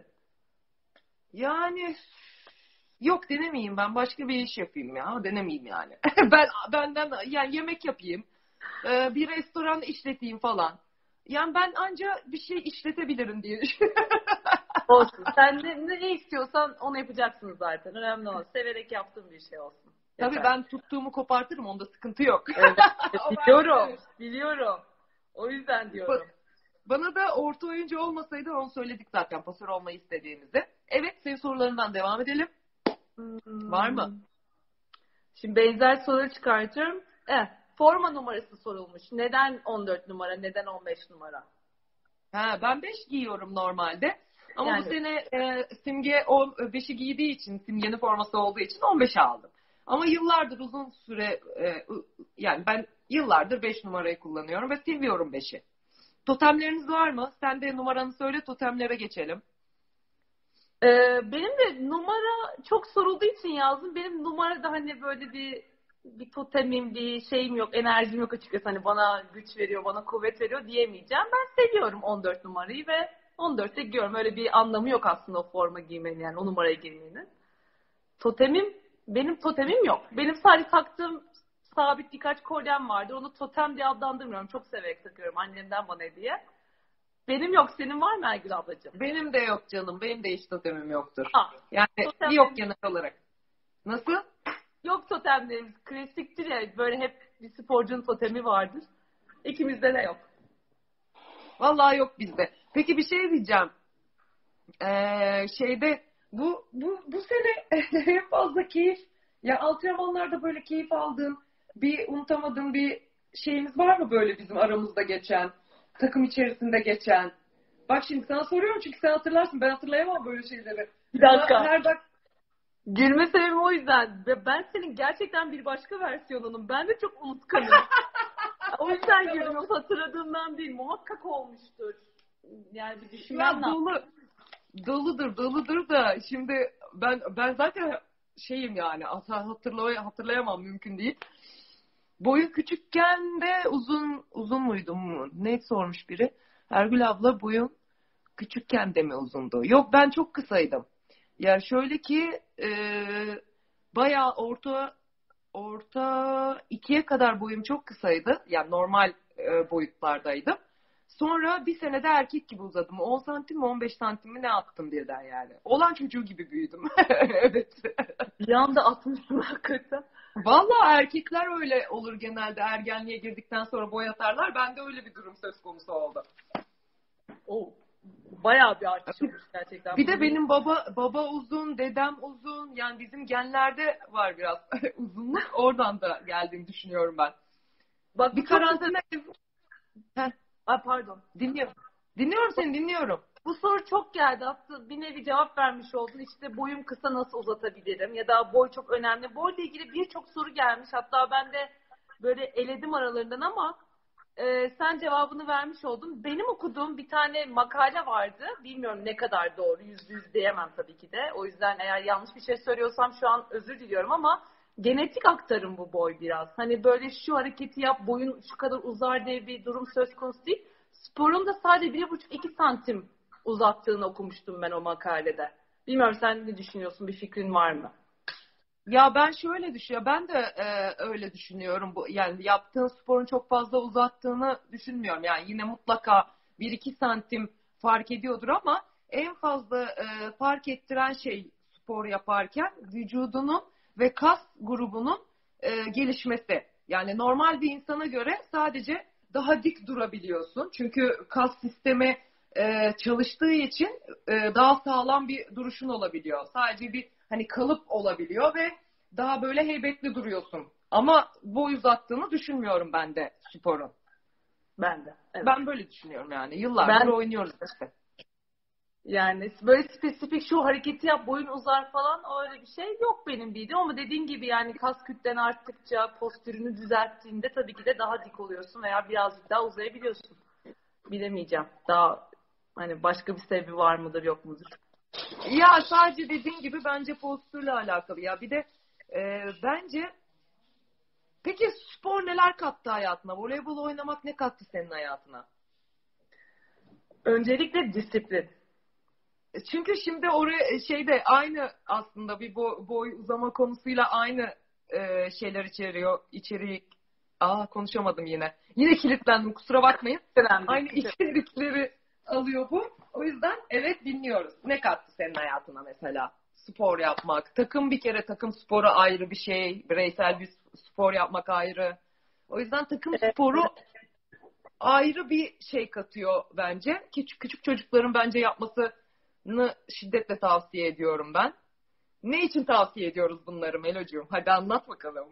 Yani yok denemeyeyim ben başka bir iş yapayım ya denemeyeyim yani. Ben benden yani yemek yapayım. e, Bir restoran işleteyim falan. Yani ben anca bir şey işletebilirim diye düşünüyorum. Olsun. Sen ne, ne istiyorsan onu yapacaksın zaten. Önemli olan severek yaptığın bir şey olsun. Tabii Yeter. ben tuttuğumu kopartırım onda sıkıntı yok. Evet, O biliyorum. bende. Biliyorum. O yüzden diyorum. Bana da orta oyuncu olmasaydı onu söyledik zaten pasör olmayı istediğimizi. Evet senin sorularından devam edelim. Hmm. Var mı? Şimdi benzer soru çıkartıyorum. Eh, forma numarası sorulmuş. Neden on dört numara, neden on beş numara? Ha, ben beş giyiyorum normalde. Ama Yani bu sene e, Simge on beşi giydiği için, Simge'nin forması olduğu için on beşi aldım. Ama yıllardır uzun süre e, yani ben yıllardır beş numarayı kullanıyorum ve seviyorum beşi. Totemleriniz var mı? Sen de numaranı söyle totemlere geçelim. e, benim de numara çok sorulduğu için yazdım. Benim numarada hani böyle bir bir totemim, bir şeyim yok, enerjim yok açıkçası. Hani bana güç veriyor, bana kuvvet veriyor diyemeyeceğim. Ben seviyorum on dört numarayı ve on dörtte giyiyorum. Öyle bir anlamı yok aslında o forma giymenin yani o numarayı giymenin. Totemim, benim totemim yok. Benim sadece taktığım sabit birkaç kolyem vardı. Onu totem diye adlandırmıyorum. Çok severek takıyorum annemden bana hediye. Benim yok. Senin var mı Ergül ablacığım? Benim de yok canım. Benim de hiç totemim yoktur. Ha, Yani yok totemlerimiz, genel olarak. Nasıl? yok totemlerimiz. Klasiktir ya. Böyle hep bir sporcunun totemi vardır. İkimizde de yok. Vallahi yok bizde. Peki bir şey diyeceğim. Ee, şeyde bu bu bu sene en fazla keyif ya antrenmanlarda böyle keyif aldığın bir unutamadığın bir şeyimiz var mı böyle bizim aramızda geçen takım içerisinde geçen bak şimdi sana soruyorum çünkü sen hatırlarsın ben hatırlayamam böyle şeyleri. Bir Sana dakika. her bak Gülme sebebim o yüzden. Ve ben senin gerçekten bir başka versiyonunum. Ben de çok unutkanım. O yüzden gülüyorum. Hatırladığımdan değil. Muhakkak olmuştur. Yani bir düşünmem ya lazım. dolu doludur doludur da şimdi ben ben zaten şeyim yani hatırlay hatırlayamam mümkün değil. Boyu küçükken de uzun uzun muydum? Ne sormuş biri? Ergül abla boyun küçükken de mi uzundu? Yok ben çok kısaydım. Ya şöyle ki e, bayağı orta orta ikiye kadar boyum çok kısaydı. Yani normal e, boyutlardaydım. Sonra bir senede erkek gibi uzadım. on santim mi on beş santim mi ne attım birden yani. Olan çocuğu gibi büyüdüm. Evet. Bir anda atmışsın hakikaten. Vallahi erkekler öyle olur genelde ergenliğe girdikten sonra boy atarlar. Bende öyle bir durum söz konusu oldu. O bayağı bir artış olmuş gerçekten. Bir de Bunu benim baba baba uzun, dedem uzun. Yani bizim genlerde var biraz uzunluk. Oradan da geldiğini düşünüyorum ben. bak Bir bu çok karantina Heh, Ay pardon. dinliyorum. Dinliyorum seni dinliyorum. Bu soru çok geldi. Aslında bir nevi cevap vermiş oldun. İşte boyum kısa nasıl uzatabilirim? Ya da boy çok önemli. Boyla ilgili birçok soru gelmiş. Hatta ben de böyle eledim aralarından ama e, sen cevabını vermiş oldun. Benim okuduğum bir tane makale vardı. Bilmiyorum ne kadar doğru. Yüzde yüz diyemem tabii ki de. O yüzden eğer yanlış bir şey söylüyorsam şu an özür diliyorum ama genetik aktarım bu boy biraz. Hani böyle şu hareketi yap, boyun şu kadar uzar diye bir durum söz konusu değil. Sporun da sadece bir buçuk iki santim uzattığını okumuştum ben o makalede. Bilmiyorum, sen ne düşünüyorsun? Bir fikrin var mı? Ya ben şöyle düşünüyorum. Ben de e, öyle düşünüyorum. Bu, yani yaptığın sporun çok fazla uzattığını düşünmüyorum. Yani yine mutlaka bir iki santim fark ediyordur ama en fazla e, fark ettiren şey spor yaparken vücudunun ve kas grubunun e, gelişmesi. Yani normal bir insana göre sadece daha dik durabiliyorsun. Çünkü kas sistemi e, çalıştığı için e, daha sağlam bir duruşun olabiliyor. Sadece bir hani kalıp olabiliyor ve daha böyle heybetli duruyorsun. Ama boy uzattığını düşünmüyorum ben de sporun. Ben de. Evet. Ben böyle düşünüyorum yani. Yıllardır Ben oynuyoruz işte. yani böyle spesifik şu hareketi yap, boyun uzar falan, öyle bir şey yok benim bildiğim, ama dediğin gibi yani kas kütlen arttıkça, postürünü düzelttiğinde tabii ki de daha dik oluyorsun veya birazcık daha uzayabiliyorsun. Bilemeyeceğim. Daha hani başka bir sebebi var mıdır yok mudur? Ya sadece dediğin gibi bence postürle alakalı ya. Bir de e, bence peki spor neler kattı hayatına? Voleybol oynamak ne kattı senin hayatına? Öncelikle disiplin. Çünkü şimdi oraya şeyde aynı aslında bir boy, boy uzama konusuyla aynı e, şeyler içeriyor. İçerik. Aa konuşamadım yine. Yine kilitlendim kusura bakmayın. Önemli. Aynı içerikleri alıyor bu. O yüzden evet dinliyoruz. Ne kattı senin hayatına mesela? Spor yapmak. Takım bir kere takım sporu ayrı bir şey. Bireysel bir spor yapmak ayrı. O yüzden takım sporu ayrı bir şey katıyor bence. Küçük, küçük çocukların bence yapmasını şiddetle tavsiye ediyorum ben. Ne için tavsiye ediyoruz bunları Melocuğum? Hadi anlat bakalım.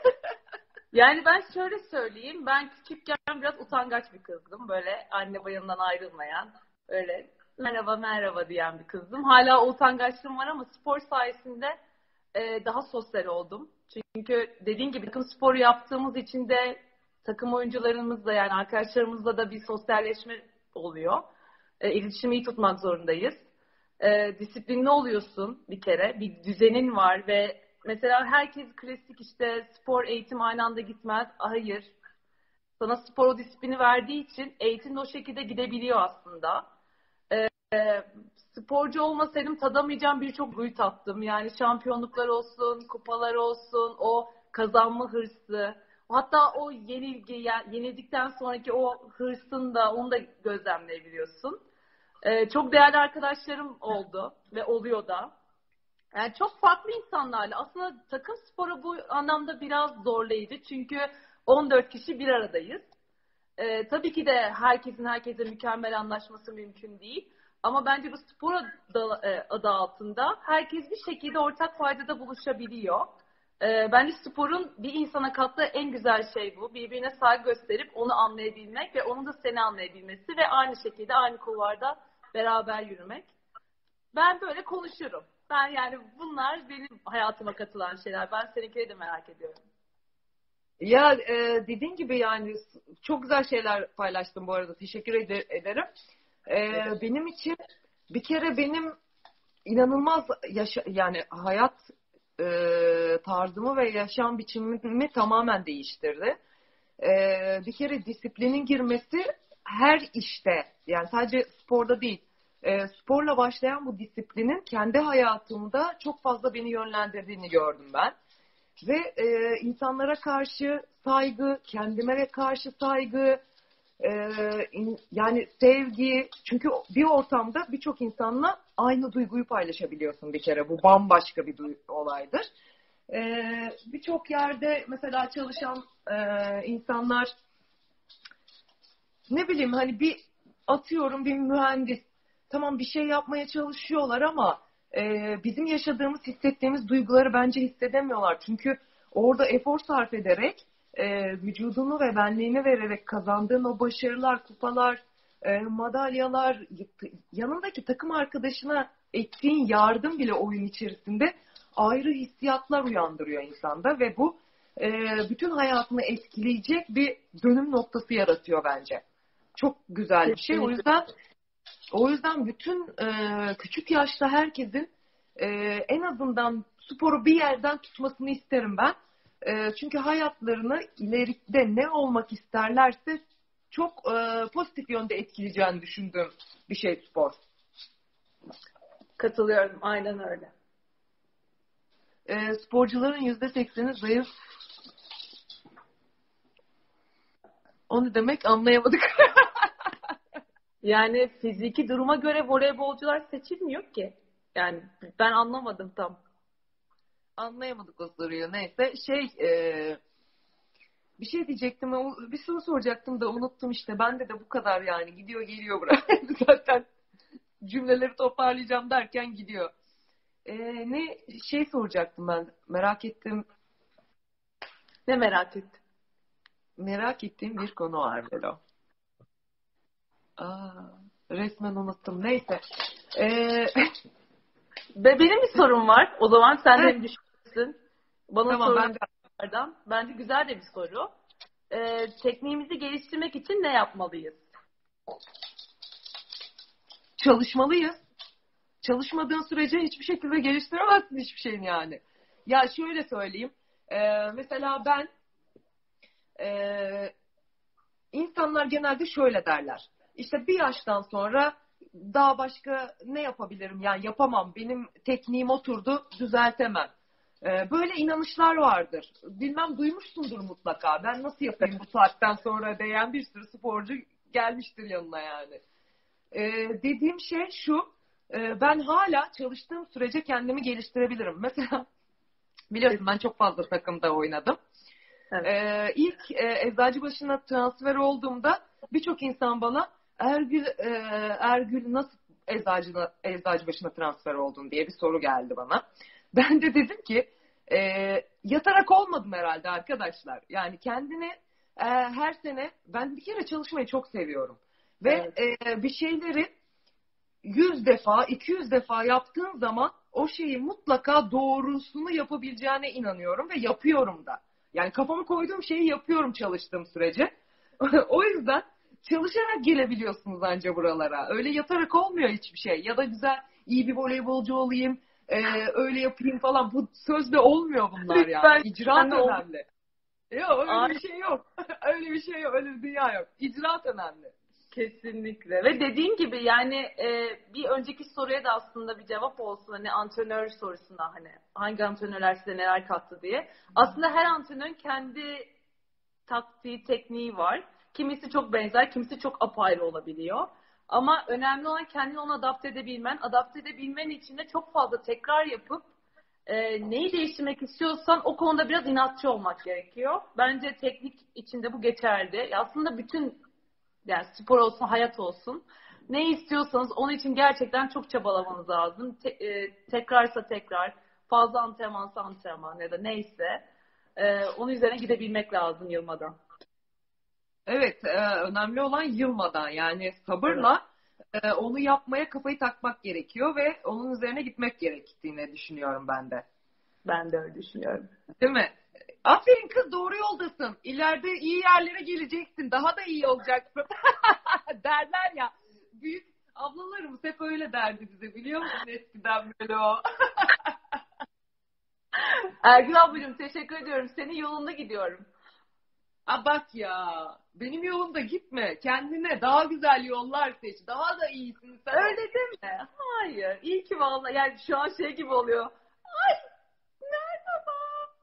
Yani ben şöyle söyleyeyim. Ben küçükken biraz utangaç bir kızdım. Böyle anne bayanından ayrılmayan, öyle merhaba merhaba diyen bir kızdım. Hala o utangaçlığım var ama spor sayesinde e, daha sosyal oldum. Çünkü dediğin gibi takım sporu yaptığımız için de takım oyuncularımızla, yani arkadaşlarımızla da bir sosyalleşme oluyor. E, iletişimi iyi tutmak zorundayız. E, disiplinli oluyorsun bir kere. Bir düzenin var ve mesela herkes klasik işte spor eğitim aynı anda gitmez. Hayır. Sana spor o disiplini verdiği için eğitim de o şekilde gidebiliyor aslında. Ee, sporcu olmasaydım tadamayacağım birçok duygu tattım. Yani şampiyonluklar olsun, kupalar olsun, o kazanma hırsı. Hatta o yenilgi, yani yenildikten sonraki o hırsın da, onu da gözlemleyebiliyorsun. Ee, çok değerli arkadaşlarım oldu ve oluyor da. Yani çok farklı insanlarla. Aslında takım sporu bu anlamda biraz zorlayıcı. Çünkü on dört kişi bir aradayız. Ee, tabii ki de herkesin herkese mükemmel anlaşması mümkün değil. Ama bence bu spor adı, e, adı altında herkes bir şekilde ortak faydada buluşabiliyor. Ee, bence sporun bir insana kattığı en güzel şey bu. Birbirine saygı gösterip onu anlayabilmek ve onun da seni anlayabilmesi ve aynı şekilde aynı kulvarda beraber yürümek. Ben böyle konuşurum. Ben yani bunlar benim hayatıma katılan şeyler. Ben seninkileri de merak ediyorum. Ya e, dediğin gibi yani çok güzel şeyler paylaştım bu arada. Teşekkür ed- ederim. E, Evet. benim için bir kere benim inanılmaz yaşa yani hayat e, tarzımı ve yaşam biçimimi tamamen değiştirdi. E, bir kere disiplinin girmesi her işte yani sadece sporda değil. E, sporla başlayan bu disiplinin kendi hayatımda çok fazla beni yönlendirdiğini gördüm ben. Ve e, insanlara karşı saygı, kendime ve karşı saygı, e, in, yani sevgi. Çünkü bir ortamda birçok insanla aynı duyguyu paylaşabiliyorsun bir kere. Bu bambaşka bir duy- olaydır. E, birçok yerde mesela çalışan e, insanlar ne bileyim hani bir atıyorum bir mühendis tamam bir şey yapmaya çalışıyorlar ama e, bizim yaşadığımız hissettiğimiz duyguları bence hissedemiyorlar. Çünkü orada efor sarf ederek e, vücudunu ve benliğini vererek kazandığın o başarılar, kupalar, e, madalyalar, yanındaki takım arkadaşına ettiğin yardım bile oyun içerisinde ayrı hissiyatlar uyandırıyor insanda ve bu e, bütün hayatını etkileyecek bir dönüm noktası yaratıyor bence. Çok güzel bir şey. O Kesinlikle. yüzden o yüzden bütün e, küçük yaşta herkesin e, en azından sporu bir yerden tutmasını isterim ben. E, çünkü hayatlarını ileride ne olmak isterlerse çok e, pozitif yönde etkileyeceğini düşündüğüm bir şey spor. Katılıyorum. Aynen öyle. E, sporcuların yüzde sekseni zayıf. O ne demek anlayamadık. Yani fiziki duruma göre voleybolcular seçilmiyor ki. Yani ben anlamadım tam. Anlayamadık o soruyu. Neyse şey e, bir şey diyecektim. Bir soru soracaktım da unuttum işte. Bende de bu kadar yani. Gidiyor geliyor buraya. Zaten cümleleri toparlayacağım derken gidiyor. E, ne şey soracaktım ben. Merak ettim. Ne merak ettim. Merak ettiğim bir konu var Velo. Aa, resmen unuttum. Neyse. E, Ve benim bir sorum var. O zaman sen de evet. hem düşünürsün. Bana Tamam ben de. sorulardan. Bence güzel de bir soru. Ee, tekniğimizi geliştirmek için ne yapmalıyız? Çalışmalıyız. Çalışmadığın sürece hiçbir şekilde geliştiremezsin hiçbir şeyin yani. Ya şöyle söyleyeyim. Ee, mesela ben e, insanlar genelde şöyle derler. İşte bir yaştan sonra daha başka ne yapabilirim? Yani yapamam. Benim tekniğim oturdu, düzeltemem. Ee, böyle inanışlar vardır. Bilmem duymuşsundur mutlaka. Ben nasıl yapayım bu saatten sonra diyen bir sürü sporcu gelmiştir yanına yani. Ee, dediğim şey şu. e, Ben hala çalıştığım sürece kendimi geliştirebilirim. Mesela biliyorsun ben çok fazla takımda oynadım. Evet. Ee, ilk e, Eczacıbaşı'na transfer olduğumda birçok insan bana Ergül, e, Ergül nasıl Eczacı'na, Eczacıbaşı'na transfer oldun diye bir soru geldi bana. Ben de dedim ki e, yatarak olmadım herhalde arkadaşlar. Yani kendini e, her sene ben bir kere çalışmayı çok seviyorum. Ve Evet. e, bir şeyleri yüz defa, iki yüz defa yaptığın zaman o şeyi mutlaka doğrusunu yapabileceğine inanıyorum ve yapıyorum da. Yani kafamı koyduğum şeyi yapıyorum çalıştığım sürece. O yüzden çalışarak gelebiliyorsunuz anca buralara. Öyle yatarak olmuyor hiçbir şey. Ya da güzel, iyi bir voleybolcu olayım, e, öyle yapayım falan. Bu sözde olmuyor bunlar yani. Ben, İcraat ben de önemli. Yok öyle bir şey yok. Öyle bir şey yok. Öyle bir dünya yok. İcraat önemli. Kesinlikle. Ve dediğin gibi yani e, bir önceki soruya da aslında bir cevap olsun. Hani antrenör sorusuna hani hangi antrenörler size neler kattı diye. Aslında her antrenörün kendi taktiği, tekniği var. Kimisi çok benzer, kimisi çok apayrı olabiliyor. Ama önemli olan kendini ona adapte edebilmen. Adapte edebilmen için de çok fazla tekrar yapıp e, neyi değiştirmek istiyorsan o konuda biraz inatçı olmak gerekiyor. Bence teknik içinde bu geçerli. Aslında bütün yani spor olsun, hayat olsun. Ne istiyorsanız onun için gerçekten çok çabalamanız lazım. Te, e, tekrarsa tekrar, fazla antrenmansa antrenman ya da neyse. E, onun üzerine gidebilmek lazım yılmadan. Evet, e, önemli olan yılmadan yani Evet. sabırla e, onu yapmaya kafayı takmak gerekiyor ve onun üzerine gitmek gerektiğini düşünüyorum ben de. Ben de öyle düşünüyorum. Değil mi? Aferin kız doğru yoldasın. İleride iyi yerlere geleceksin. Daha da iyi olacaksın. Derler ya. Büyük ablalarımız hep öyle derdi bize biliyor musun eskiden böyle o. Ergün ablacığım teşekkür ediyorum. Senin yolunda gidiyorum. Ha bak ya. Benim yolumda gitme. Kendine daha güzel yollar seç. Daha da iyisin sen. Öyle deme. Hayır. İyi ki vallahi. Yani şu an şey gibi oluyor. Ay merhaba.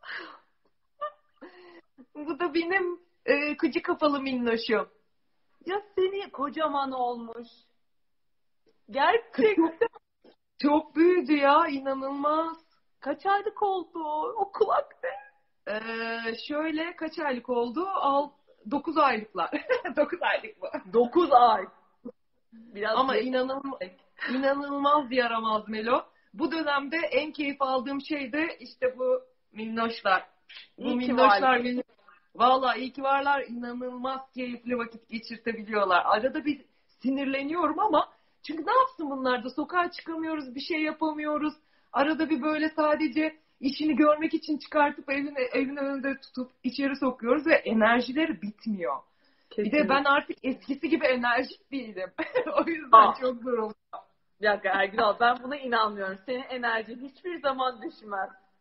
Bu da benim e, kıcı kafalı minnoşum. Ya seni kocaman olmuş. Kız çok, Gerçekten. çok büyüdü ya. İnanılmaz. Kaç aylık oldu? O kulak ne? Ee, şöyle kaç aylık oldu? Al, dokuz aylıklar. dokuz aylık mı? Dokuz ay. Biraz Ama geç. inanılmaz, inanılmaz yaramaz Melo. Bu dönemde en keyif aldığım şey de işte bu minnoşlar. Bu İyi ki var. minnoşlar beni vallahi iyi ki varlar. İnanılmaz keyifli vakit geçirtebiliyorlar. Arada bir sinirleniyorum ama çünkü ne yapsın bunlar da sokağa çıkamıyoruz, bir şey yapamıyoruz. Arada bir böyle sadece işini görmek için çıkartıp evin, evin önünde tutup içeri sokuyoruz ve enerjileri bitmiyor. Bir de Kesinlikle. ben artık eskisi gibi enerjik değilim. O yüzden Ah. çok zor oldu. Bir dakika Ergün abi ben buna inanmıyorum. Senin enerjin hiçbir zaman düşmez.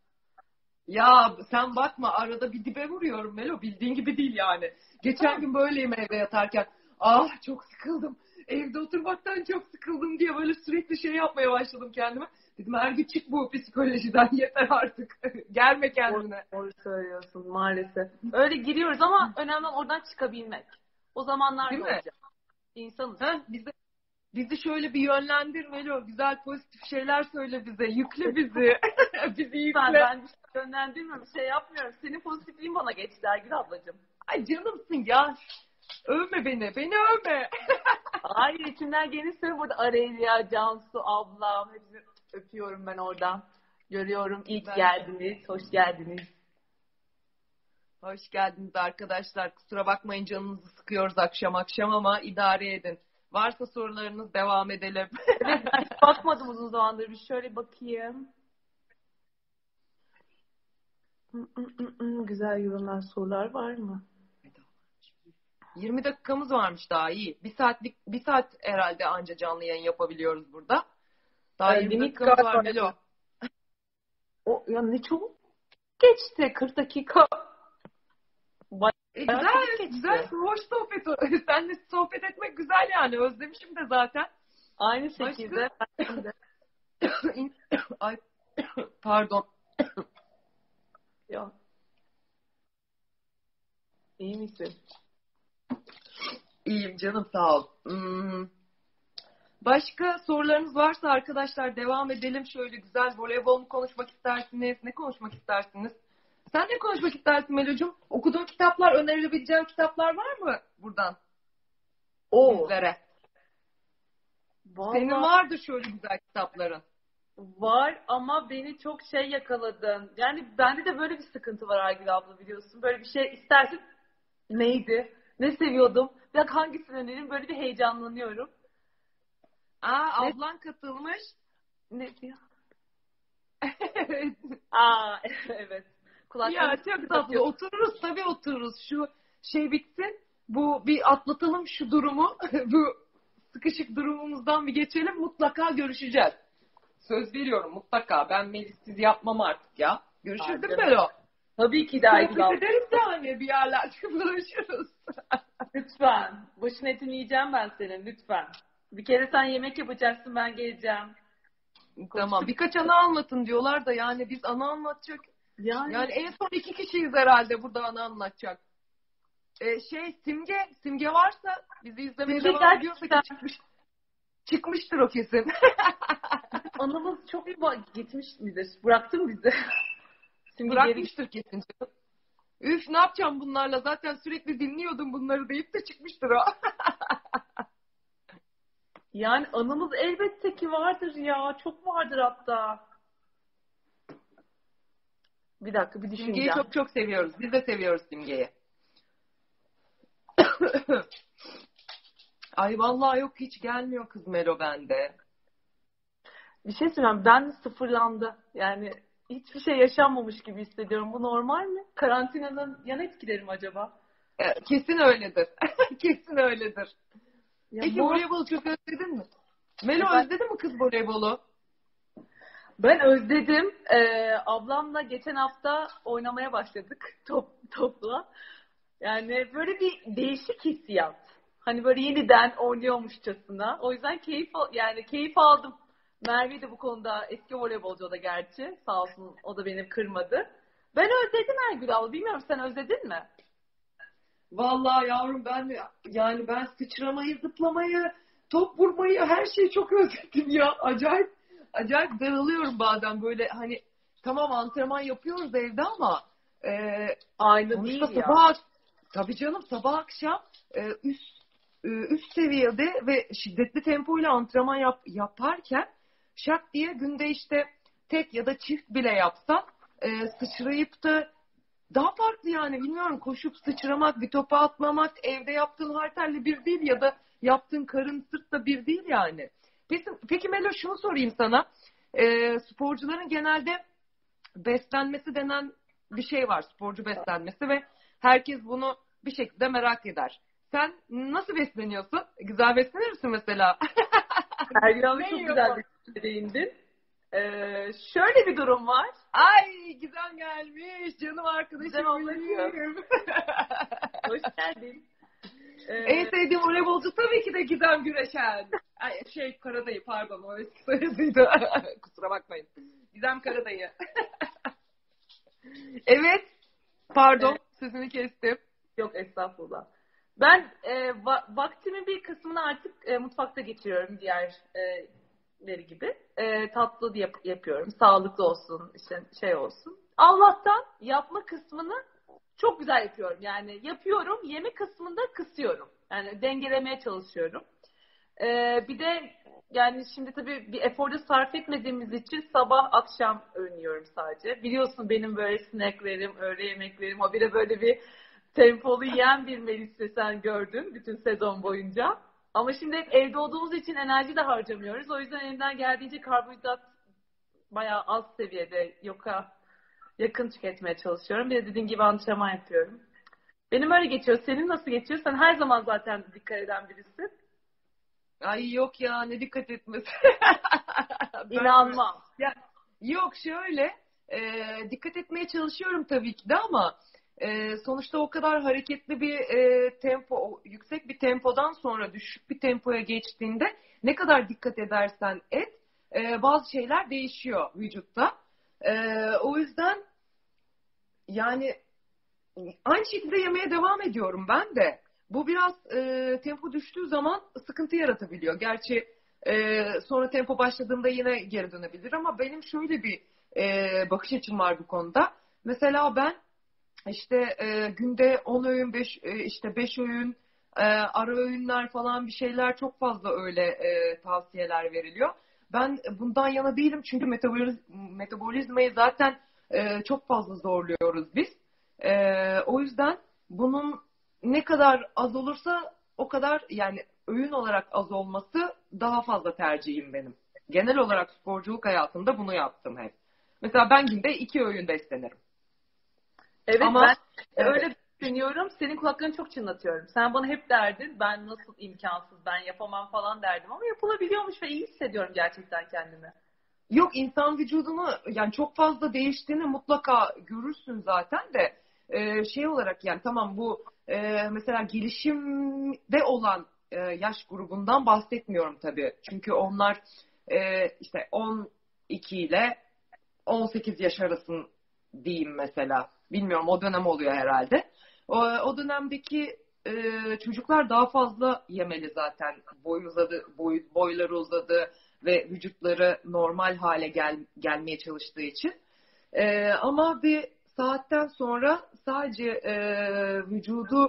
Ya sen bakma, arada bir dibe vuruyorum Melo, bildiğin gibi değil yani. Geçen gün böyleyim evde yatarken. Ah çok sıkıldım. Evde oturmaktan çok sıkıldım diye böyle sürekli şey yapmaya başladım kendime. Dedim her gün çık bu psikolojiden, yeter artık. Gelme kendine. Doğru söylüyorsun maalesef. Öyle giriyoruz ama önemli olan oradan çıkabilmek. O zamanlar Değil da mi? olacak. İnsanız. Heh, bize, bizi şöyle bir yönlendir Melo. Güzel pozitif şeyler söyle bize. Yükle bizi. Bizi Ben, yükle. ben bir şey yönlendirmiyorum, bir şey yapmıyorum. Senin pozitifliğin bana geçti Ergül ablacığım. Ay canımsın ya. Övme beni. Beni övme. Hayır, içimden geleni söyle. Burada Arelia, Cansu, ablam hepsini öpüyorum ben oradan. Görüyorum. İyi ki Ben- geldiniz. Hoş geldiniz. Hoş geldiniz arkadaşlar. Kusura bakmayın, canınızı sıkıyoruz akşam akşam ama idare edin. Varsa sorularınız, devam edelim. Evet, ben hiç bakmadım uzun zamandır. Bir şöyle bakayım. Hı, hı, hı, hı. Güzel yorumlar, sorular var mı? yirmi dakikamız varmış, daha iyi. Bir saatlik, bir saat herhalde anca canlı yayın yapabiliyoruz burada. Daha Ee, yirmi limit dakikamız galiba. var Melo. O, ya ne çabuk geçti. kırk dakika. Bayağı E, çabuk güzel, geçti. güzel, hoş sohbet. Seninle sohbet etmek güzel yani. Özlemişim de zaten. Aynı şekilde. Ben de. Ay, pardon. Ya. İyi misin? İyiyim canım, sağ ol. Hmm. Başka sorularınız varsa arkadaşlar devam edelim. Şöyle güzel voleybol mu konuşmak istersiniz? Ne konuşmak istersiniz? Sen ne konuşmak istersin Melo'cum? Okuduğun kitaplar, önerilebileceğin kitaplar var mı buradan O. bizlere? Vallahi Senin vardır şöyle güzel kitapların. var ama beni çok şey yakaladın. Yani bende de böyle bir sıkıntı var Aygül abla, biliyorsun. Böyle bir şey istersin. Neydi? Ne seviyordum? Ya hangisini önereyim? Böyle bir heyecanlanıyorum. Aa, Ne? ablan katılmış. Ne diyor? Aa evet. Ya Kulaklarını çok tatlı. Otururuz tabii, otururuz. Şu şey bitsin. Bu bir atlatalım şu durumu. Bu sıkışık durumumuzdan bir geçelim. Mutlaka görüşeceğiz. Söz veriyorum mutlaka. Ben Melis'siz yapmam artık ya. Görüşürüz değil mi Hadi. Belo? Tabii ki de Aygül Sohbet abla. ederiz yani, bir yerlerde buluşuruz. Lütfen. Başın etini yiyeceğim ben senin, lütfen. Bir kere sen yemek yapacaksın, ben geleceğim. Tamam. Birkaç anı anlatın diyorlar da yani biz anı anlatacak. Yani, Yani en son iki kişiyiz herhalde burada anı anlatacak. Ee, şey Simge, Simge varsa bizi izlemeye Simge devam ediyorsa gerçekten- çıkmış, çıkmıştır o kesin. anımız çok ba- gitmiş midir? Bıraktın bizi. Şimdi geri... Bırakmıştır kesin. Üf, ne yapacağım bunlarla, zaten sürekli dinliyordum bunları deyip de çıkmıştır o. Yani anımız elbette ki vardır ya. Çok vardır hatta. Bir dakika, bir düşüneceğim. Simge'yi çok çok seviyoruz. Biz de seviyoruz Simge'yi. Ay vallahi yok, hiç gelmiyor kız Melo bende. Bir şey söyleyeyim. Ben de sıfırlandı. Yani hiçbir şey yaşanmamış gibi hissediyorum. Bu normal mi? Karantinanın yan etkileri mi acaba? Ee, Kesin öyledir. Kesin öyledir. Ya Peki bu- voleybolu çok özledin mi? Melo Ben- özledin mi kız voleybolu? Ben özledim. Ee, ablamla geçen hafta oynamaya başladık top, topla. Yani böyle bir değişik hissiyat. Hani böyle yeniden oynuyormuşçasına. O yüzden keyif al- yani keyif aldım. Merve de bu konuda eski voleybolcu, o da gerçi. Sağ olsun, o da beni kırmadı. Ben özledim Ergül abla. Bilmiyorum, sen özledin mi? Vallahi yavrum, ben de yani ben sıçramayı, zıplamayı, top vurmayı, her şeyi çok özledim ya. Acayip acayip daralıyorum bazen böyle, hani tamam antrenman yapıyoruz evde ama e, Aynı değil sonuçta ya. sabah, tabii canım, sabah akşam e, üst e, üst seviyede ve şiddetli tempoyla antrenman yap, yaparken şak diye günde işte tek ya da çift bile yapsan e, sıçrayıp da daha farklı yani, bilmiyorum, koşup sıçramak, bir topa atmamak evde yaptığın halterle bir değil ya da yaptığın karın sırtla bir değil yani. Peki, peki Melo, şunu sorayım sana. E, sporcuların genelde beslenmesi denen bir şey var, sporcu beslenmesi, ve herkes bunu bir şekilde merak eder. Sen nasıl besleniyorsun? Güzel beslenir misin mesela? Ergül abla Ne çok yiyorsun? güzel bir şey değindin. Ee, şöyle bir durum var. Ay Gizem gelmiş. Canım arkadaşım Gizem ablacığım. benim. Hoş geldin. Ee, En sevdiğim voleybolcu tabii ki de Gizem Güreşen. Ay, şey Karadayı pardon o eski soyadıydı. Kusura bakmayın. Gizem Karadayı. Evet. Pardon Evet. sözünü kestim. Yok estağfurullah. Ben e, va- vaktimin bir kısmını artık e, mutfakta geçiriyorum diğerleri gibi. E, tatlı yap- yapıyorum. Sağlıklı olsun, işte şey olsun. Allah'tan yapma kısmını çok güzel yapıyorum. Yani yapıyorum, yeme kısmında kısıyorum. Yani dengelemeye çalışıyorum. E, bir de yani şimdi tabii bir eforda sarf etmediğimiz için sabah akşam önlüyorum sadece. Biliyorsun benim böyle snacklerim, öğle yemeklerim, o bir de böyle bir tempolu yiyen bir Melis'te sen gördün bütün sezon boyunca. Ama şimdi hep evde olduğumuz için enerji de harcamıyoruz. O yüzden elimden geldiğince karbonhidrat bayağı az seviyede, yoka yakın tüketmeye çalışıyorum. Bir de dediğin gibi antrenman yapıyorum. Benim öyle geçiyor. Senin nasıl geçiyor? Sen her zaman zaten dikkat eden birisin. Ay yok ya ne dikkat etmesi. İnanmam. Ya, yok şöyle e, dikkat etmeye çalışıyorum tabii ki de ama e, sonuçta o kadar hareketli bir e, tempo, yüksek bir tempodan sonra düşük bir tempoya geçtiğinde ne kadar dikkat edersen et e, bazı şeyler değişiyor vücutta. E, o yüzden yani aynı şekilde yemeye devam ediyorum ben de. Bu biraz e, tempo düştüğü zaman sıkıntı yaratabiliyor. Gerçi e, sonra tempo başladığında yine geri dönebilir ama benim şöyle bir e, bakış açım var bu konuda. Mesela ben işte e, günde on öğün, beş e, işte beş öğün, e, ara öğünler falan bir şeyler çok fazla öyle e, tavsiyeler veriliyor. Ben bundan yana değilim çünkü metaboliz metabolizmayı zaten e, çok fazla zorluyoruz biz. E, o yüzden bunun ne kadar az olursa o kadar yani öğün olarak az olması daha fazla tercihim benim. Genel olarak sporculuk hayatımda bunu yaptım hep. Mesela ben günde iki öğün beslenirim. Evet Ama ben e, öyle düşünüyorum. Senin kulaklarını çok çınlatıyorum. Sen bana hep derdin ben nasıl imkansız ben yapamam falan derdim ama yapılabiliyormuş ve iyi hissediyorum gerçekten kendimi. yok insan vücudunu yani çok fazla değiştiğini mutlaka görürsün zaten de e, şey olarak yani tamam bu e, mesela gelişimde olan e, yaş grubundan bahsetmiyorum tabii. Çünkü onlar e, işte on iki ile on sekiz yaş arasın diyeyim mesela. Bilmiyorum o dönem oluyor herhalde. O, o dönemdeki e, çocuklar daha fazla yemeli zaten. Boy uzadı, boy, boyları uzadı ve vücutları normal hale gel, gelmeye çalıştığı için. E, ama bir saatten sonra sadece e, vücudu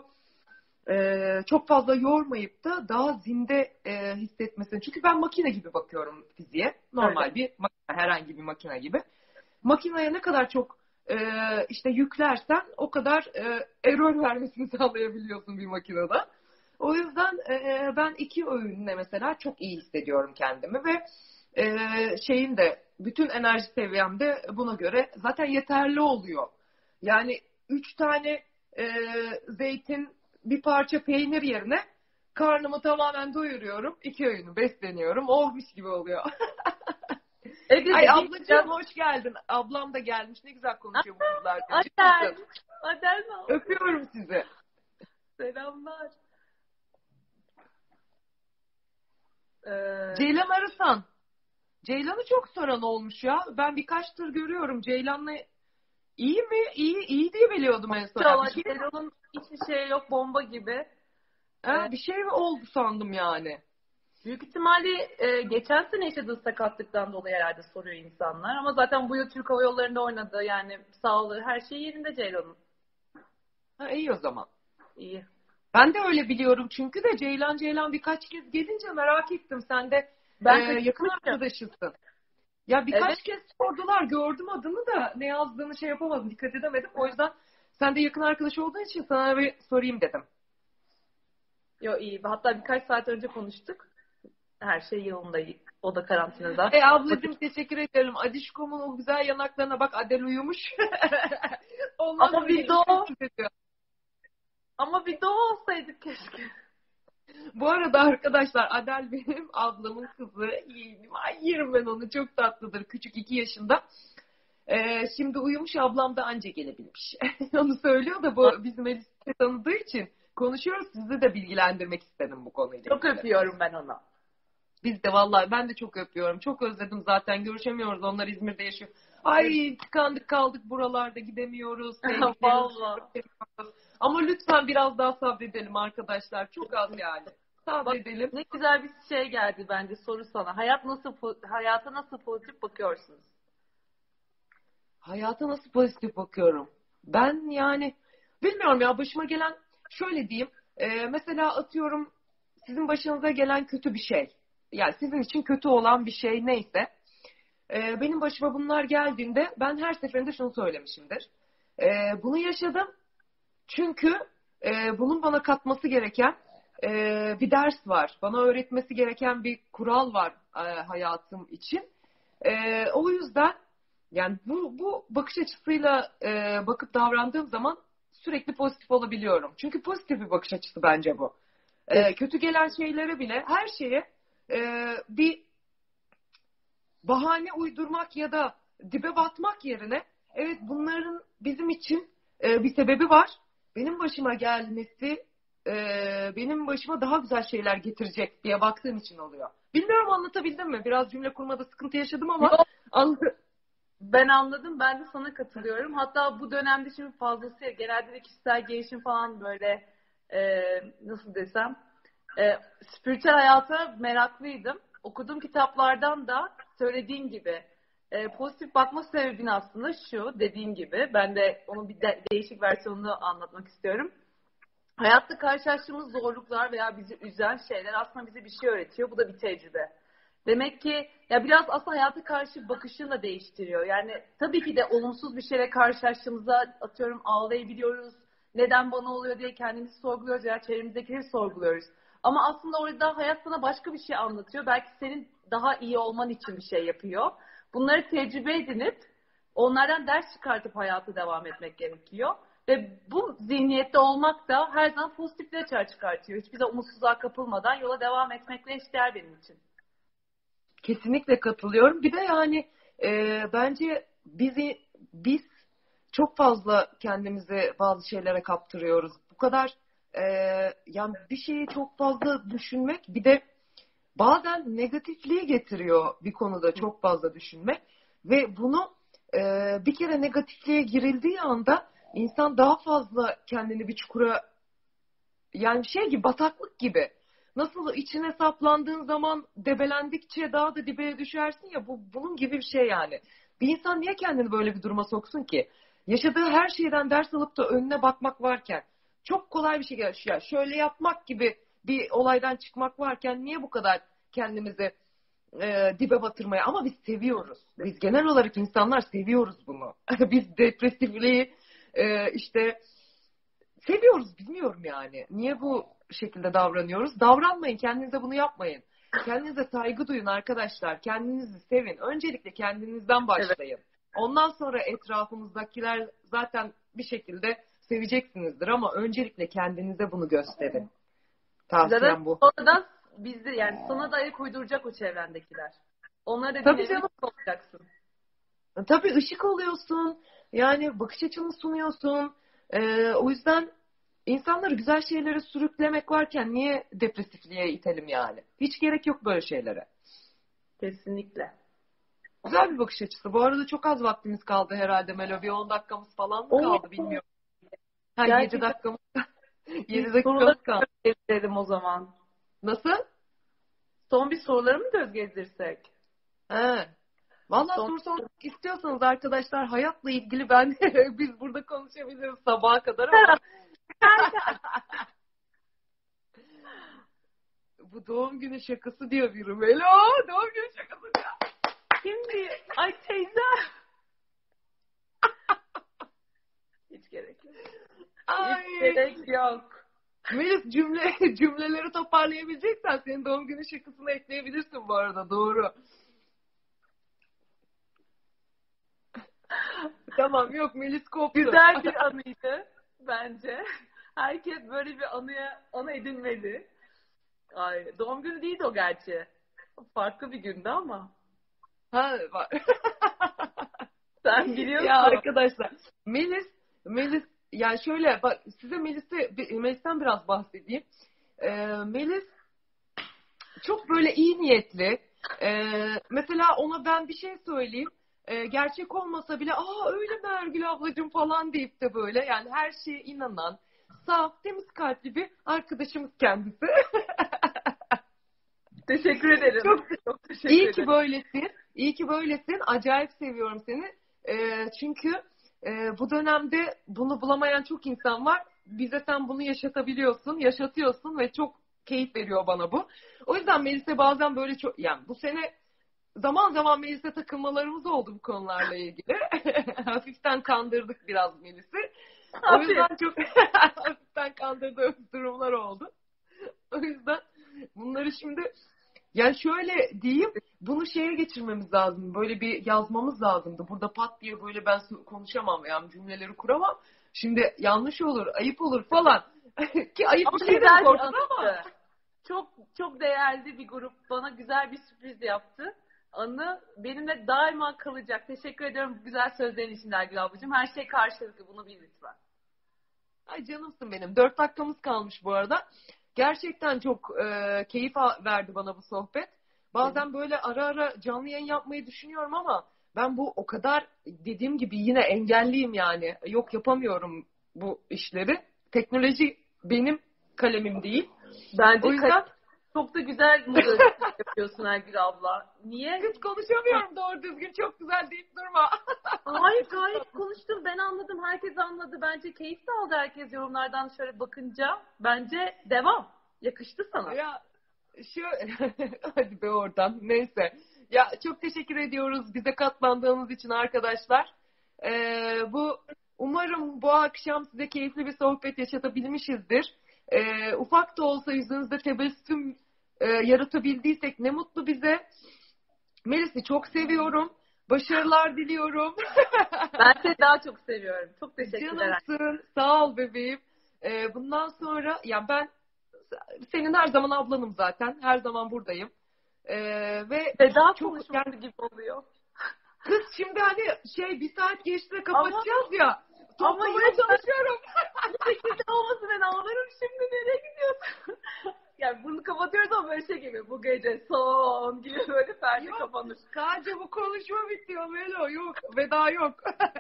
e, çok fazla yormayıp da daha zinde e, hissetmesini. Çünkü ben makine gibi bakıyorum fiziğe. Normal Öyle. bir makine, herhangi bir makine gibi. Makineye ne kadar çok e, işte yüklersen o kadar e, error vermesini sağlayabiliyorsun bir makinede. O yüzden e, ben iki öğünle mesela çok iyi hissediyorum kendimi ve e, şeyin de bütün enerji seviyem de buna göre zaten yeterli oluyor. Yani üç tane e, zeytin, bir parça peynir yerine karnımı tamamen doyuruyorum. İki öğünü besleniyorum. Oh mis gibi oluyor. Evet Ay dediğim ablacığım hoş geldin. Ablam da gelmiş. Ne güzel konuşuyor bu kızlar. Adel. Adel ne oldu? Öpüyorum sizi. Selamlar. Ee, Ceylan Arısan. Ceylan'ı çok soran olmuş ya. Ben birkaç tır görüyorum. Ceylan'la iyi mi? İyi, iyi diye biliyordum en son. Ya İnşallah bir şey, Celal'ın hiçbir şey yok bomba gibi. Ee, ha, bir şey mi oldu sandım yani. büyük ihtimalle e, geçen sene yaşadığı sakatlıktan dolayı herhalde soruyor insanlar. Ama zaten bu yıl Türk Hava Yolları'nda oynadı. Yani sağlığı her şey yerinde Ceylan'ın. Ha, iyi o zaman. İyi. Ben de öyle biliyorum çünkü de Ceylan Ceylan birkaç kez gelince merak ettim. Sen de e, Ben yakın kaçırmıştım. arkadaşısın. Ya Evet. birkaç kez sordular. Gördüm adını da ne yazdığını şey yapamadım. Dikkat edemedim. O yüzden sen de yakın arkadaş olduğun için sana bir sorayım dedim. Yo iyi. Hatta birkaç saat önce konuştuk. Her şey yolunda. O da karantinada. E ablacığım teşekkür ederim. Adişko'mun o güzel yanaklarına bak Adel uyumuş. Ondan Ama sonra bir de gelip o sessiz ediyor. Ama bir de o olsaydık keşke. Bu arada arkadaşlar Adel benim ablamın kızı. Yeğenim. Ay yerim ben onu. Çok tatlıdır. Küçük iki yaşında. Ee, şimdi uyumuş, ablam da anca gelebilmiş. Onu söylüyor da bu bizim Elis'i tanıdığı için konuşuyoruz. Sizi de bilgilendirmek istedim bu konuyla Çok ilgili. öpüyorum ben onu. Biz de vallahi ben de çok öpüyorum. Çok özledim zaten. Görüşemiyoruz. Onlar İzmir'de yaşıyor. Ay tıkandık kaldık buralarda, gidemiyoruz. Vallahi. Ama lütfen biraz daha sabredelim arkadaşlar. Çok az yani. Sabredelim. Ne güzel bir şey geldi bence soru sana. Hayat nasıl hayata nasıl pozitif bakıyorsunuz? Hayata nasıl pozitif bakıyorum? Ben yani bilmiyorum ya, başıma gelen şöyle diyeyim. E, mesela atıyorum sizin başınıza gelen kötü bir şey. Yani sizin için kötü olan bir şey neyse. E, benim başıma bunlar geldiğinde ben her seferinde şunu söylemişimdir. E, bunu yaşadım. Çünkü e, bunun bana katması gereken e, bir ders var. Bana öğretmesi gereken bir kural var e, hayatım için. E, o yüzden yani bu, bu bakış açısıyla e, bakıp davrandığım zaman sürekli pozitif olabiliyorum. Çünkü pozitif bir bakış açısı bence bu. E, kötü gelen şeylere bile, her şeye e, bir bahane uydurmak ya da dibe batmak yerine evet bunların bizim için e, bir sebebi var. Benim başıma gelmesi e, benim başıma daha güzel şeyler getirecek diye baktığım için oluyor. Bilmiyorum anlatabildim mi? Biraz cümle kurmada sıkıntı yaşadım ama anladım. Ben anladım. Ben de sana katılıyorum. Hatta bu dönemde şimdi fazlasıyla genelde de kişisel gelişim falan böyle e, nasıl desem e, spiritüel hayata meraklıydım. Okuduğum kitaplardan da söylediğin gibi e, pozitif bakma sebebin aslında şu, dediğin gibi. Ben de onun bir de, değişik versiyonunu anlatmak istiyorum. Hayatta karşılaştığımız zorluklar veya bizi üzen şeyler aslında bize bir şey öğretiyor. Bu da bir tecrübe. Demek ki ya biraz aslında hayata karşı bakışını da değiştiriyor. Yani tabii ki de olumsuz bir şeyle karşılaştığımızda atıyorum ağlayabiliyoruz. Neden bana oluyor diye kendimizi sorguluyoruz veya çevremizdekileri sorguluyoruz. Ama aslında orada hayat sana başka bir şey anlatıyor. Belki senin daha iyi olman için bir şey yapıyor. Bunları tecrübe edinip onlardan ders çıkartıp hayata devam etmek gerekiyor. Ve bu zihniyette olmak da her zaman pozitifle açığa çıkartıyor. Hiçbir zaman umutsuzluğa kapılmadan yola devam etmekle eşdeğer benim için. Kesinlikle katılıyorum. Bir de yani e, bence bizi biz çok fazla kendimizi bazı şeylere kaptırıyoruz. Bu kadar e, yani bir şeyi çok fazla düşünmek bir de bazen negatifliği getiriyor bir konuda çok fazla düşünmek ve bunu e, bir kere negatifliğe girildiği anda insan daha fazla kendini bir çukura, yani şey gibi, bataklık gibi. Nasıl içine saplandığın zaman debelendikçe daha da dibeye düşersin ya, bu bunun gibi bir şey yani. Bir insan niye kendini böyle bir duruma soksun ki? Yaşadığı her şeyden ders alıp da önüne bakmak varken, çok kolay bir şey yaşıyor. Şöyle yapmak gibi bir olaydan çıkmak varken niye bu kadar kendimizi e, dibe batırmaya? Ama biz seviyoruz. Biz genel olarak insanlar seviyoruz bunu. Biz depresifliği e, işte seviyoruz, bilmiyorum yani. Niye bu şekilde davranıyoruz? Davranmayın, kendinize bunu yapmayın. Kendinize saygı duyun arkadaşlar. Kendinizi sevin. Öncelikle kendinizden başlayın. Evet. Ondan sonra etrafınızdakiler zaten bir şekilde seveceksinizdir ama öncelikle kendinize bunu gösterin. Tavsiyem bu. Sonradan bizde yani sana da ayak uyduracak o çevrendekiler. Onlara da tabii canım olacaksın. Tabii ışık oluyorsun. Yani bakış açını sunuyorsun. Ee, o yüzden İnsanları güzel şeylere sürüklemek varken niye depresifliğe itelim yani? Hiç gerek yok böyle şeylere. Kesinlikle. Güzel bir bakış açısı. Bu arada çok az vaktimiz kaldı herhalde Melo. Bir on dakikamız falan mı kaldı bilmiyorum. Ha, yedi dakikamız yedi dakikamız kaldı. Dedim o zaman. Nasıl? Son bir soruları mı göz gezdirsek? He. Vallahi Son... soru sormak istiyorsanız arkadaşlar hayatla ilgili ben biz burada konuşabiliriz sabaha kadar ama bu doğum günü şakası diyor biri. Melo, doğum günü şakası diyor. Şimdi ay teyze. Hiç gerek yok. Ay. Hiç gerek yok. Melis cümle cümleleri toparlayabileceksen senin doğum günü şakasını ekleyebilirsin bu arada. Doğru. Tamam, yok Melis koptu. Güzel bir anıydı bence. Herkes böyle bir anıya anı edinmeli. Ay, doğum günü değildi o gerçi. Farklı bir gündü ama. Ha var. Sen Ya biliyorsun. arkadaşlar Melis Melis yani şöyle bak size Melis'e Melis'ten biraz bahsedeyim. Ee, Melis çok böyle iyi niyetli. Ee, mesela ona ben bir şey söyleyeyim. Ee, gerçek olmasa bile aa öyle mi Ergül ablacığım falan deyip de böyle yani her şeye inanan saf temiz kalpli bir arkadaşımız kendisi. Teşekkür ederim. Çok Çok teşekkür iyi ederim. ki böylesin. İyi ki böylesin. Acayip seviyorum seni. Ee, çünkü e, bu dönemde bunu bulamayan çok insan var. Bize sen bunu yaşatabiliyorsun, yaşatıyorsun ve çok keyif veriyor bana bu. O yüzden Melis'e bazen böyle çok yani bu sene zaman zaman Melis'e takılmalarımız oldu bu konularla ilgili. Hafiften kandırdık biraz Melis'i. O yüzden çok hafiften kandırdığımız durumlar oldu. O yüzden bunları şimdi yani şöyle diyeyim, bunu şeye geçirmemiz lazım. Böyle bir yazmamız lazımdı. Burada pat diye böyle ben konuşamam yani cümleleri kuramam. Şimdi yanlış olur, ayıp olur falan. Ki ayıp Ama bir şey de güzel bir ortada ama. anıydı. Çok çok değerli bir grup bana güzel bir sürpriz yaptı. Anı benimle daima kalacak. Teşekkür ediyorum bu güzel sözlerin için Ergül ablacığım. Her şey karşılıklı, bunu bil lütfen. Ay canımsın benim. Dört dakikamız kalmış bu arada. Gerçekten çok e, keyif verdi bana bu sohbet. Bazen böyle ara ara canlı yayın yapmayı düşünüyorum ama ben bu o kadar dediğim gibi yine engelliyim yani. Yok yapamıyorum bu işleri. Teknoloji benim kalemim değil. Bence O yüzden çok da güzel moderasyon yapıyorsun Ergül abla. Niye? kız konuşamıyorum doğru düzgün. Çok güzel deyip durma. Hayır gayet konuştum. Ben anladım. Herkes anladı. Bence keyif de aldı herkes yorumlardan şöyle bakınca. Bence devam. Yakıştı sana. Ya şu hadi be oradan. Neyse. Ya çok teşekkür ediyoruz bize katlandığınız için arkadaşlar. Ee, bu umarım bu akşam size keyifli bir sohbet yaşatabilmişizdir. Ee, ufak da olsa yüzünüzde tebessüm e, yaratabildiysek ne mutlu bize. Melis'i çok seviyorum. Başarılar diliyorum. Ben seni daha çok seviyorum. Çok teşekkürler. Canımsın. Sağ ol bebeğim. Ee, bundan sonra ya ben senin her zaman ablanım zaten. Her zaman buradayım. Ee, ve Veda çok konuşması yani, gibi oluyor. kız şimdi hani şey bir saat geçti de kapatacağız ama, ya. Toplamaya ama çalışıyorum. Bu şekilde olmasın, ben ağlarım şimdi, nereye gidiyorsun? Yani bunu kapatıyoruz ama böyle şey gibi, bu gece son gibi böyle perde kapanır. Sadece bu konuşma bitiyor Melo. Yok. Veda yok.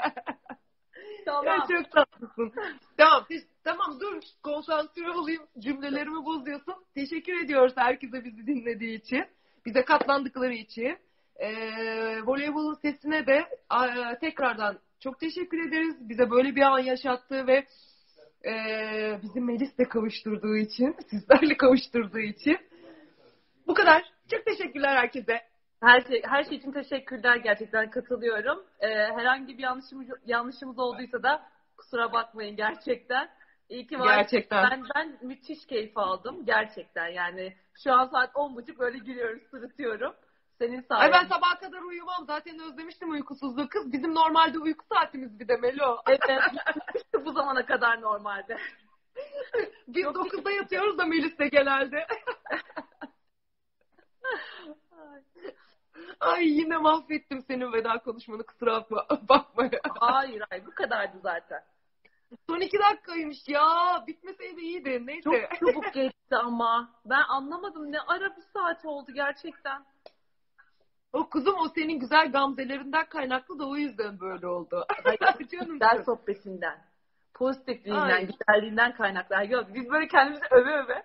Tamam. Ya çok tatlısın. Tamam. Tamam dur. Konsantre olayım. Cümlelerimi bozuyorsun. Teşekkür ediyoruz herkese bizi dinlediği için. Bize katlandıkları için. Ee, voleybolun sesine de e, tekrardan çok teşekkür ederiz. Bize böyle bir an yaşattığı ve e, bizi Melis'le kavuşturduğu için, sizlerle kavuşturduğu için. Bu kadar. Çok teşekkürler herkese. Her şey, her şey için teşekkürler, gerçekten katılıyorum. Ee, herhangi bir yanlışımız, yanlışımız olduysa da kusura bakmayın gerçekten. İyi ki var. Gerçekten. Ben, ben müthiş keyif aldım gerçekten, yani şu an saat on buçuk böyle gülüyoruz, sırıtıyorum. Senin sayende. Ay ben sabaha kadar uyumam. Zaten özlemiştim uykusuzluğu. Kız bizim normalde uyku saatimiz bir de Melo. Evet. Bu zamana kadar normalde. Biz dokuzda yatıyoruz da Melis'le genelde. Ay yine mahvettim senin veda konuşmanı. Kusura bakma. bakma. Hayır hayır, bu kadardı zaten. Son iki dakikaymış ya. Bitmeseydi iyiydi. Neyse. Çok çabuk geçti ama. Ben anlamadım, ne ara bir saat oldu gerçekten. O kuzum o senin güzel gamzelerinden kaynaklı da o yüzden böyle oldu. Hayır, güzel sohbetinden. Pozitifliğinden, Ay. güzelliğinden kaynaklar. Yok, biz böyle kendimizi öve öve.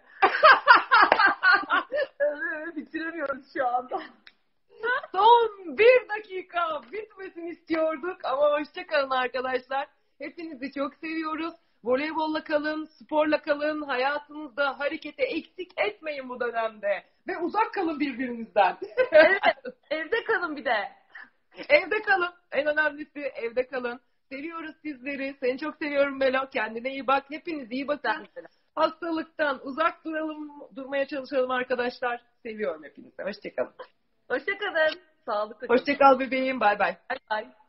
öve öve bitiremiyoruz şu anda. Son bir dakika bitmesini istiyorduk ama hoşçakalın arkadaşlar. Hepinizi çok seviyoruz. Voleybolla kalın, sporla kalın, hayatınızda harekete eksik etmeyin bu dönemde. Ve uzak kalın birbirinizden. Evet, evde kalın bir de. Evde kalın. En önemlisi evde kalın. Seviyoruz sizleri. Seni çok seviyorum Melo. Kendine iyi bak. Hepiniz iyi bakın. Hastalıktan uzak duralım, durmaya çalışalım arkadaşlar. Seviyorum hepinizi. Hoşçakalın. Hoşçakalın. Sağlıklı. Hoşçakal bebeğim. Bay bay. Bay bay.